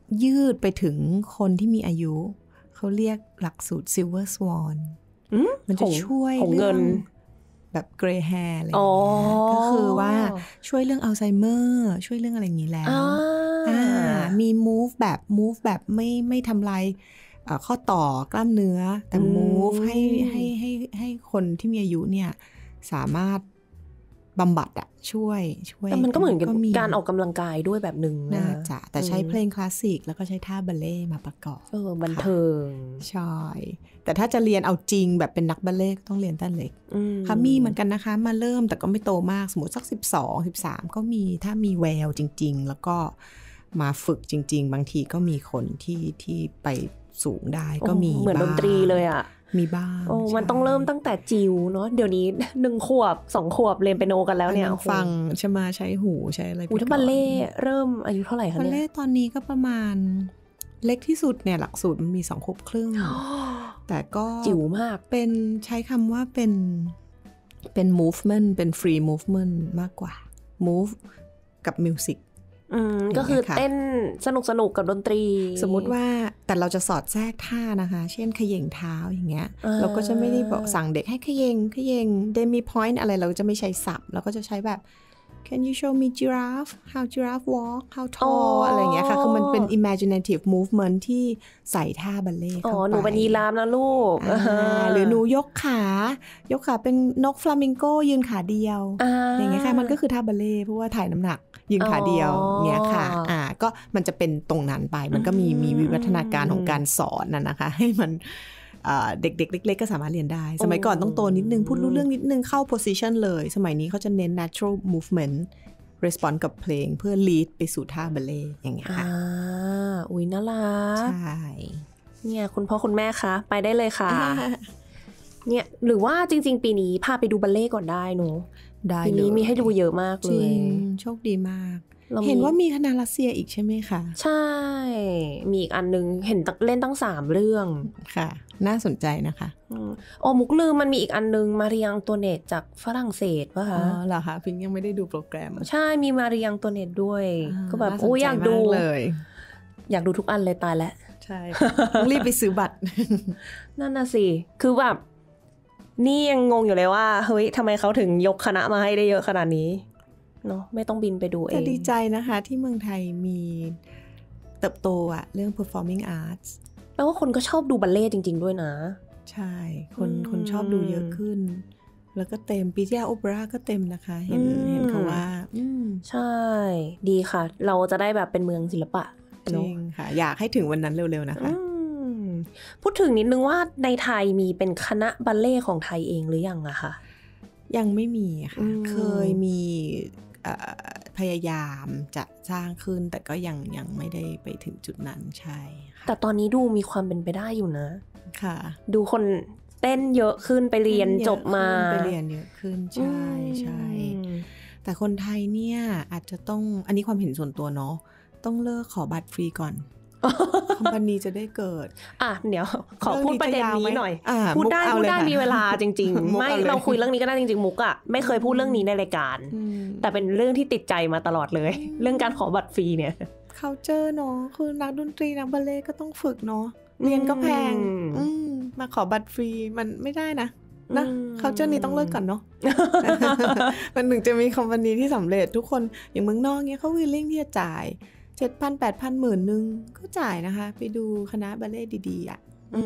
ยืดไปถึงคนที่มีอายุเขาเรียกหลักสูตร Silver Swan มันจะช่วยเรื่องแบบ gray hair อะไรอย่างเงี้ยก็คือว่าช่วยเรื่องอัลไซเมอร์ช่วยเรื่องอะไรอย่างนี้แล้วมี move แบบไม่ทำลายข้อต่อกล้ามเนื้อแต่ move ให้คนที่มีอายุเนี่ยสามารถบำบัดอะช่วยแต่มันก็เหมือนกับการออกกำลังกายด้วยแบบหนึ่งนะจะแต่ใช้เพลงคลาสสิกแล้วก็ใช้ท่าบัลเล่มาประกอบบันเทิงใช่แต่ถ้าจะเรียนเอาจริงแบบเป็นนักบัลเล่ต้องเรียนตั้งเล็กค่ะมีเหมือนกันนะคะมาเริ่มแต่ก็ไม่โตมากสมมติสัก12-13ก็มีถ้ามีแววจริงๆแล้วก็มาฝึกจริงๆบางทีก็มีคนที่ไปสูงได้ก็มีเหมือนดนตรีเลยอ่ะมีบ้างมันต้องเริ่มตั้งแต่จิ๋วเนาะเดี๋ยวนี้1 ขวบ 2 ขวบเรียนเปียโนกันแล้วเนี่ยฟังใช่ไหมใช้หูใช้อะไรถ้าบัลเล่เริ่มอายุเท่าไหร่คะเนี่ยบัลเล่ตอนนี้ก็ประมาณเล็กที่สุดเนี่ยหลักสูตรมันมี2 ขวบครึ่งแต่ก็จิ๋วมากเป็นใช้คำว่าเป็น movement เป็น free movement มากกว่า move กับ music ก็คือเต้นสนุกกับดนตรีสมมุติว่าแต่เราจะสอดแทรกท่านะคะเช่นเขย่งเท้าอย่างเงี้ยเราก็จะไม่ได้บอกสั่งเด็กให้เขย่งdemi point อะไรเราจะไม่ใช้ศัพท์เราก็จะใช้แบบ Can you show me giraffe how giraffe walk how tall อะไรอย่างเงี้ยค่ะคือมันเป็น imaginative movement ที่ใส่ท่าบัลเล่เข้าไปหนูเป็นยีราฟนะลูกหรือหนูยกขาเป็นนกฟลามิงโกยืนขาเดียวอย่างเงี้ยค่ะมันก็คือท่าบัลเล่เพราะว่าถ่ายน้ำหนักยืนขาเดียวเงี้ยค่ะก็มันจะเป็นตรงนั้นไปมันก็มีวิวัฒนาการของการสอนนะคะให้มันเด็กๆเล็กๆก็สามารถเรียนได้สมัยก่อนต้องโตนิดนึงพูดรู้เรื่องนิดนึงเข้า position เลยสมัยนี้เขาจะเน้น natural movement response กับเพลงเพื่อ lead ไปสู่ท่าบัลเล่อย่างเงี้ยค่ะอุ๊ยน่ารักใช่เนี่ยคุณพ่อคุณแม่คะไปได้เลยค่ะเนี่ยหรือว่าจริงๆปีนี้พาไปดูบัลเล่ก่อนได้หนูได้ปีนี้มีให้ดูเยอะมากเลยจริงโชคดีมากเห็นว่ามีคณะรัสเซียอีกใช่ไหมคะใช่มีอีกอันนึงเห็นเล่นตั้ง3 เรื่องค่ะน่าสนใจนะคะมุกลืมมันมีอีกอันนึงมาเรียงตัวเนตจากฝรั่งเศสป่ะคะเหรอคะพิงยังไม่ได้ดูโปรแกรมใช่มีมาเรียงตัวเนตด้วยก็แบบอยากดูเลยอยากดูทุกอันเลยตายแล้วใช่ต้องรีบไปซื้อบัตรนั่นน่ะสิคือแบบนี่ยังงงอยู่เลยว่าเฮ้ยทำไมเขาถึงยกคณะมาให้ได้เยอะขนาดนี้เนาะไม่ต้องบินไปดูเองแต่ดีใจนะคะที่เมืองไทยมีเติบโตอะเรื่อง performing arts แปลว่าคนก็ชอบดูบัลเล่ต์จริงๆด้วยนะใช่คนชอบดูเยอะขึ้นแล้วก็เต็มปีที่แล้วโอเปร่าก็เต็มนะคะเห็นเขาว่าใช่ดีค่ะเราจะได้แบบเป็นเมืองศิลปะจริงค่ะอยากให้ถึงวันนั้นเร็วๆนะคะพูดถึงนิดนึงว่าในไทยมีเป็นคณะบัลเล่ต์ของไทยเองหรือยังอะคะยังไม่มีค่ะเคยมีพยายามจะสร้างขึ้นแต่ก็ยังไม่ได้ไปถึงจุดนั้นใช่แต่ตอนนี้ดูมีความเป็นไปได้อยู่นะค่ะดูคนเต้นเยอะขึ้นไปเรียนจบมาไปเรียนเยอะขึ้นใช่แต่คนไทยเนี่ยอาจจะต้องอันนี้ความเห็นส่วนตัวเนาะต้องเลิกขอบัตรฟรีก่อนคอมพานีจะได้เกิดเดี๋ยวขอพูดประเด็นนี้หน่อยพูดได้มีเวลาจริงๆไม่เราคุยเรื่องนี้ก็ได้จริงๆมุกอะไม่เคยพูดเรื่องนี้ในรายการแต่เป็นเรื่องที่ติดใจมาตลอดเลยเรื่องการขอบัตรฟรีเนี่ย culture เนาะคือนักดนตรีนักบัลเล่ต์ก็ต้องฝึกเนาะเรียนก็แพงมาขอบัตรฟรีมันไม่ได้นะculture นี้ต้องเลิกก่อนเนาะ มันถึงจะมีคอมพานีที่สำเร็จทุกคนอย่างเมืองนอกเนี่ยเขา willing ที่จะจ่าย7,000 8,000 หมื่นนึงก็จ่ายนะคะไปดูคณะบัลเล่ต์ดีๆอ่ะ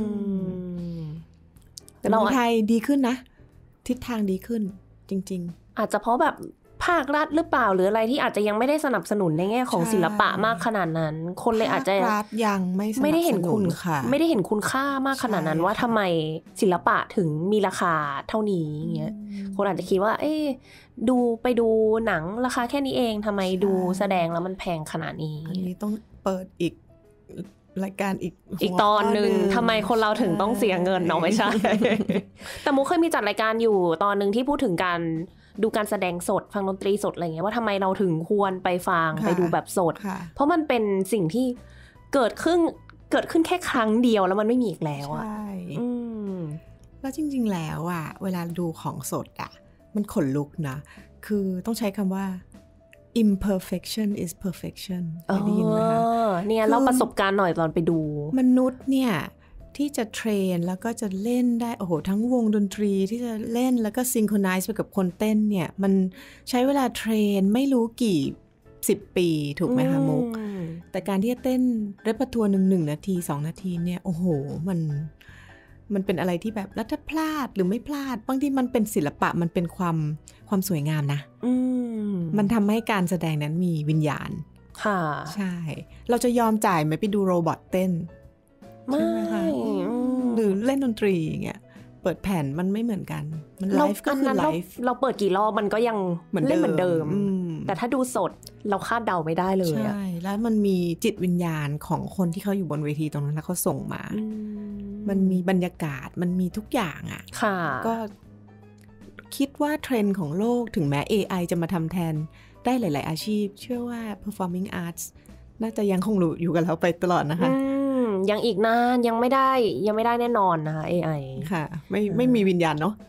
แต่เมืองไทยดีขึ้นนะทิศทางดีขึ้นจริงๆอาจจะเพราะแบบภาครัฐหรือเปล่าหรืออะไรที่อาจจะยังไม่ได้สนับสนุนในแง่ของศิลปะมากขนาดนั้นคนเลยอาจจะยังไม่ได้เห็นคุณค่าไม่ได้เห็นคุณค่ามากขนาดนั้นว่าทำไมศิลปะถึงมีราคาเท่านี้เงี้ยคนอาจจะคิดว่าไปดูหนังราคาแค่นี้เองทำไมดูแสดงแล้วมันแพงขนาดนี้อันนี้ต้องเปิดอีกรายการอีกตอนนึงทำไมคนเราถึงต้องเสียเงินเนาะไม่ใช่ แต่มุกเคยมีจัดรายการอยู่ตอนนึงที่พูดถึงการดูการแสดงสดฟังดนตรีสดอะไรเงี้ยว่าทำไมเราถึงควรไปฟังไปดูแบบสดเพราะมันเป็นสิ่งที่เกิดขึ้นแค่ครั้งเดียวแล้วมันไม่มีอีกแล้วอ่ะแล้วจริงๆแล้วอ่ะเวลาดูของสดอ่ะมันขนลุกนะคือต้องใช้คำว่า imperfection is perfection ได้ยินไหมคะเนี่ยเล่าประสบการณ์หน่อยตอนไปดูมนุษย์เนี่ยที่จะเทรนแล้วก็จะเล่นได้โอ้โหทั้งวงดนตรีที่จะเล่นแล้วก็ซิงโครไนซ์ไปกับคนเต้นเนี่ยมันใช้เวลาเทรนไม่รู้กี่10 ปีถูกไหมคะมุกแต่การที่จะเต้นเรปทัวร์1 นาที2 นาทีเนี่ยโอ้โหมันเป็นอะไรที่แบบแล้วถ้าพลาดหรือไม่พลาดบางทีมันเป็นศิลปะมันเป็นความสวยงามนะมันทำให้การแสดงนั้นมีวิญญาณค่ะใช่เราจะยอมจ่ายไหมไปดูโรบอทเต้นใช่ไหมคะหรือเล่นดนตรีอย่างเงี้ยเปิดแผ่นมันไม่เหมือนกันมันไลฟ์ก็คือไลฟ์เราเปิดกี่รอบมันก็ยังเล่นเหมือนเดิมแต่ถ้าดูสดเราคาดเดาไม่ได้เลยใช่แล้วมันมีจิตวิญญาณของคนที่เขาอยู่บนเวทีตรงนั้นแล้วเขาส่งมามันมีบรรยากาศมันมีทุกอย่างอ่ะก็คิดว่าเทรนด์ของโลกถึงแม้ AI จะมาทำแทนได้หลายๆอาชีพเชื่อว่า performing arts น่าจะยังคงอยู่กับเราไปตลอดนะคะยังอีกนานยังไม่ได้แน่นอนนะคะ AI ค่ะไม่มีวิญญาณเนาะ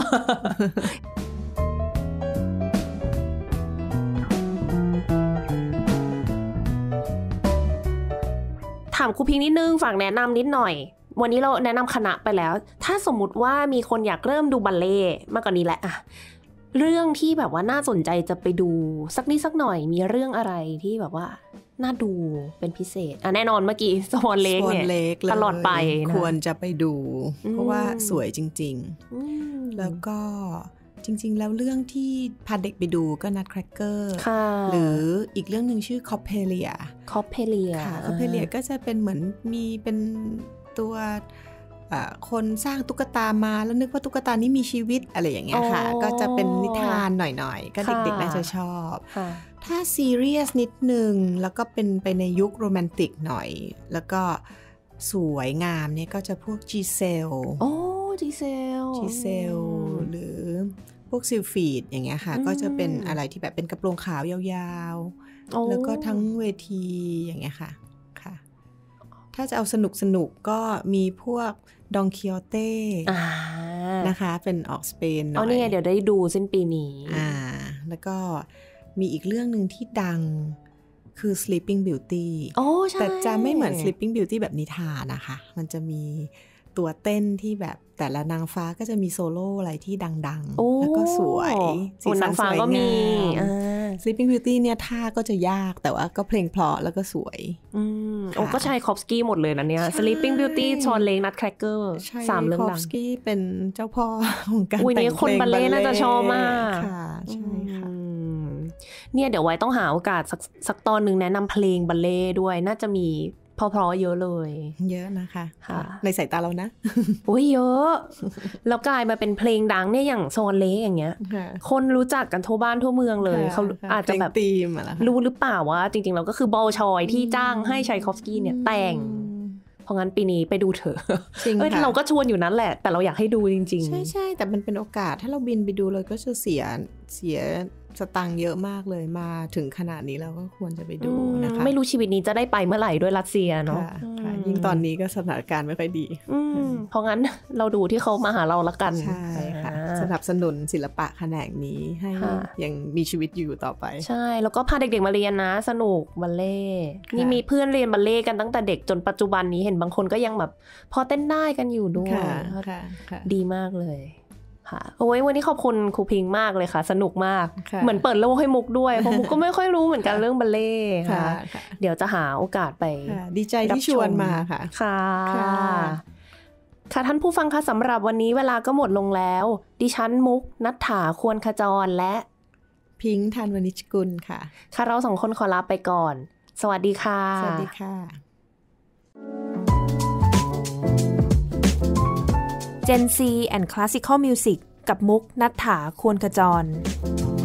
ถามครูพิงนิดนึงฝากแนะนำนิดหน่อยวันนี้เราแนะนำคณะไปแล้วถ้าสมมุติว่ามีคนอยากเริ่มดูบัลเล่ต์มากกว่านี้แหละอะเรื่องที่แบบว่าน่าสนใจจะไปดูสักนิดสักหน่อยมีเรื่องอะไรที่แบบว่าน่าดูเป็นพิเศษแน่นอนเมื่อกี้สวอนเล็กเนี่ยตลอดไปนะควรจะไปดูเพราะว่าสวยจริงๆแล้วก็จริงๆแล้วเรื่องที่พาเด็กไปดูก็นัดแครกเกอร์หรืออีกเรื่องนึงชื่อคอปเพเลียค่ะคอปเพเลียก็จะเป็นเหมือนมีเป็นตัวคนสร้างตุ๊กตามาแล้วนึกว่าตุ๊กตานี้มีชีวิตอะไรอย่างเงี้ยค่ะก็จะเป็นนิทานหน่อยๆก็เด็กๆน่าจะชอบถ้าซีเรียสนิดนึงแล้วก็เป็นไปในยุคโรแมนติกหน่อยแล้วก็สวยงามเนี่ยก็จะพวกจีเซลจีเซลหรือพวกซิลฟีดอย่างเงี้ยค่ะก็จะเป็นอะไรที่แบบเป็นกระโปรงขาวยาวๆแล้วก็ทั้งเวทีอย่างเงี้ยค่ะถ้าจะเอาสนุกก็มีพวกดองคิโอเต้นะคะเป็นออกสเปนหน่อยเนี่ยเดี๋ยวได้ดูสิ้นปีนี้แล้วก็มีอีกเรื่องนึงที่ดังคือ Sleeping Beauty แต่จะไม่เหมือน Sleeping Beauty แบบนิทานนะคะมันจะมีตัวเต้นที่แบบแต่ละนางฟ้าก็จะมีโซโล่อะไรที่ดังๆแล้วก็สวยสีสันสวยงาม Sleeping Beauty เนี่ยท่าก็จะยากแต่ว่าก็เพลงเพราะแล้วก็สวยก็ใช้คอฟสกี้หมดเลยนะเนี่ย Sleeping Beauty ชอนเล็กนัทแครกเกอร์3เรื่องดังคอฟสกี้เป็นเจ้าพ่อของการแต่งเพลงคนบัลเล่น่าจะชอบมากค่ะใช่ค่ะเนี่ยเดี๋ยวไว้ต้องหาโอกาสสักตอนนึงแนะนำเพลงบัลเล่ด้วยน่าจะมีเพราะเยอะเลยเยอะนะคะในสายตาเรานะโอ้ยเยอะแล้วกลายมาเป็นเพลงดังเนี่ยอย่างโซนเล่อย่างเงี้ยคนรู้จักกันทั่วบ้านทั่วเมืองเลยเขาอาจจะแบบรู้หรือเปล่าว่าจริงๆเราก็คือบอลชอยที่จ้างให้ชัยคอฟสกี้เนี่ยแต่งเพราะงั้นปีนี้ไปดูเถอะเราก็ชวนอยู่นั้นแหละแต่เราอยากให้ดูจริงๆใช่แต่มันเป็นโอกาสถ้าเราบินไปดูเลยก็จะเสียสตังค์เยอะมากเลยมาถึงขนาดนี้เราก็ควรจะไปดูนะคะไม่รู้ชีวิตนี้จะได้ไปเมื่อไหร่ด้วยรัสเซียเนาะยิ่งตอนนี้ก็สถานการณ์ไม่ค่อยดีเพราะงั้นเราดูที่เขามาหาเราละกันใช่ค่ะสนับสนุนศิลปะแขนงนี้ให้ยังมีชีวิตอยู่ต่อไปใช่แล้วก็พาเด็กๆมาเรียนนะสนุกบัลเล่นี่มีเพื่อนเรียนบัลเล่กันตั้งแต่เด็กจนปัจจุบันนี้เห็นบางคนก็ยังแบบพอเต้นได้กันอยู่ด้วยดีมากเลยโอ้ยวันนี้ขอบคุณครูพิงมากเลยค่ะสนุกมากเหมือนเปิดโลกให้มุกด้วยเพราะมุกก็ไม่ค่อยรู้เหมือนกันเรื่องบัลเล่ค่ะเดี๋ยวจะหาโอกาสไปดีใจที่ชวนมาค่ะค่ะท่านผู้ฟังคะสำหรับวันนี้เวลาก็หมดลงแล้วดิฉันมุกณัฐฐาควรขจรและพิงค์ธันวณิชกุลค่ะค่ะเราสองคนขอลาไปก่อนสวัสดีค่ะสวัสดีค่ะ Gen Z and Classical Music กับมุกณัฐฐาควรขจร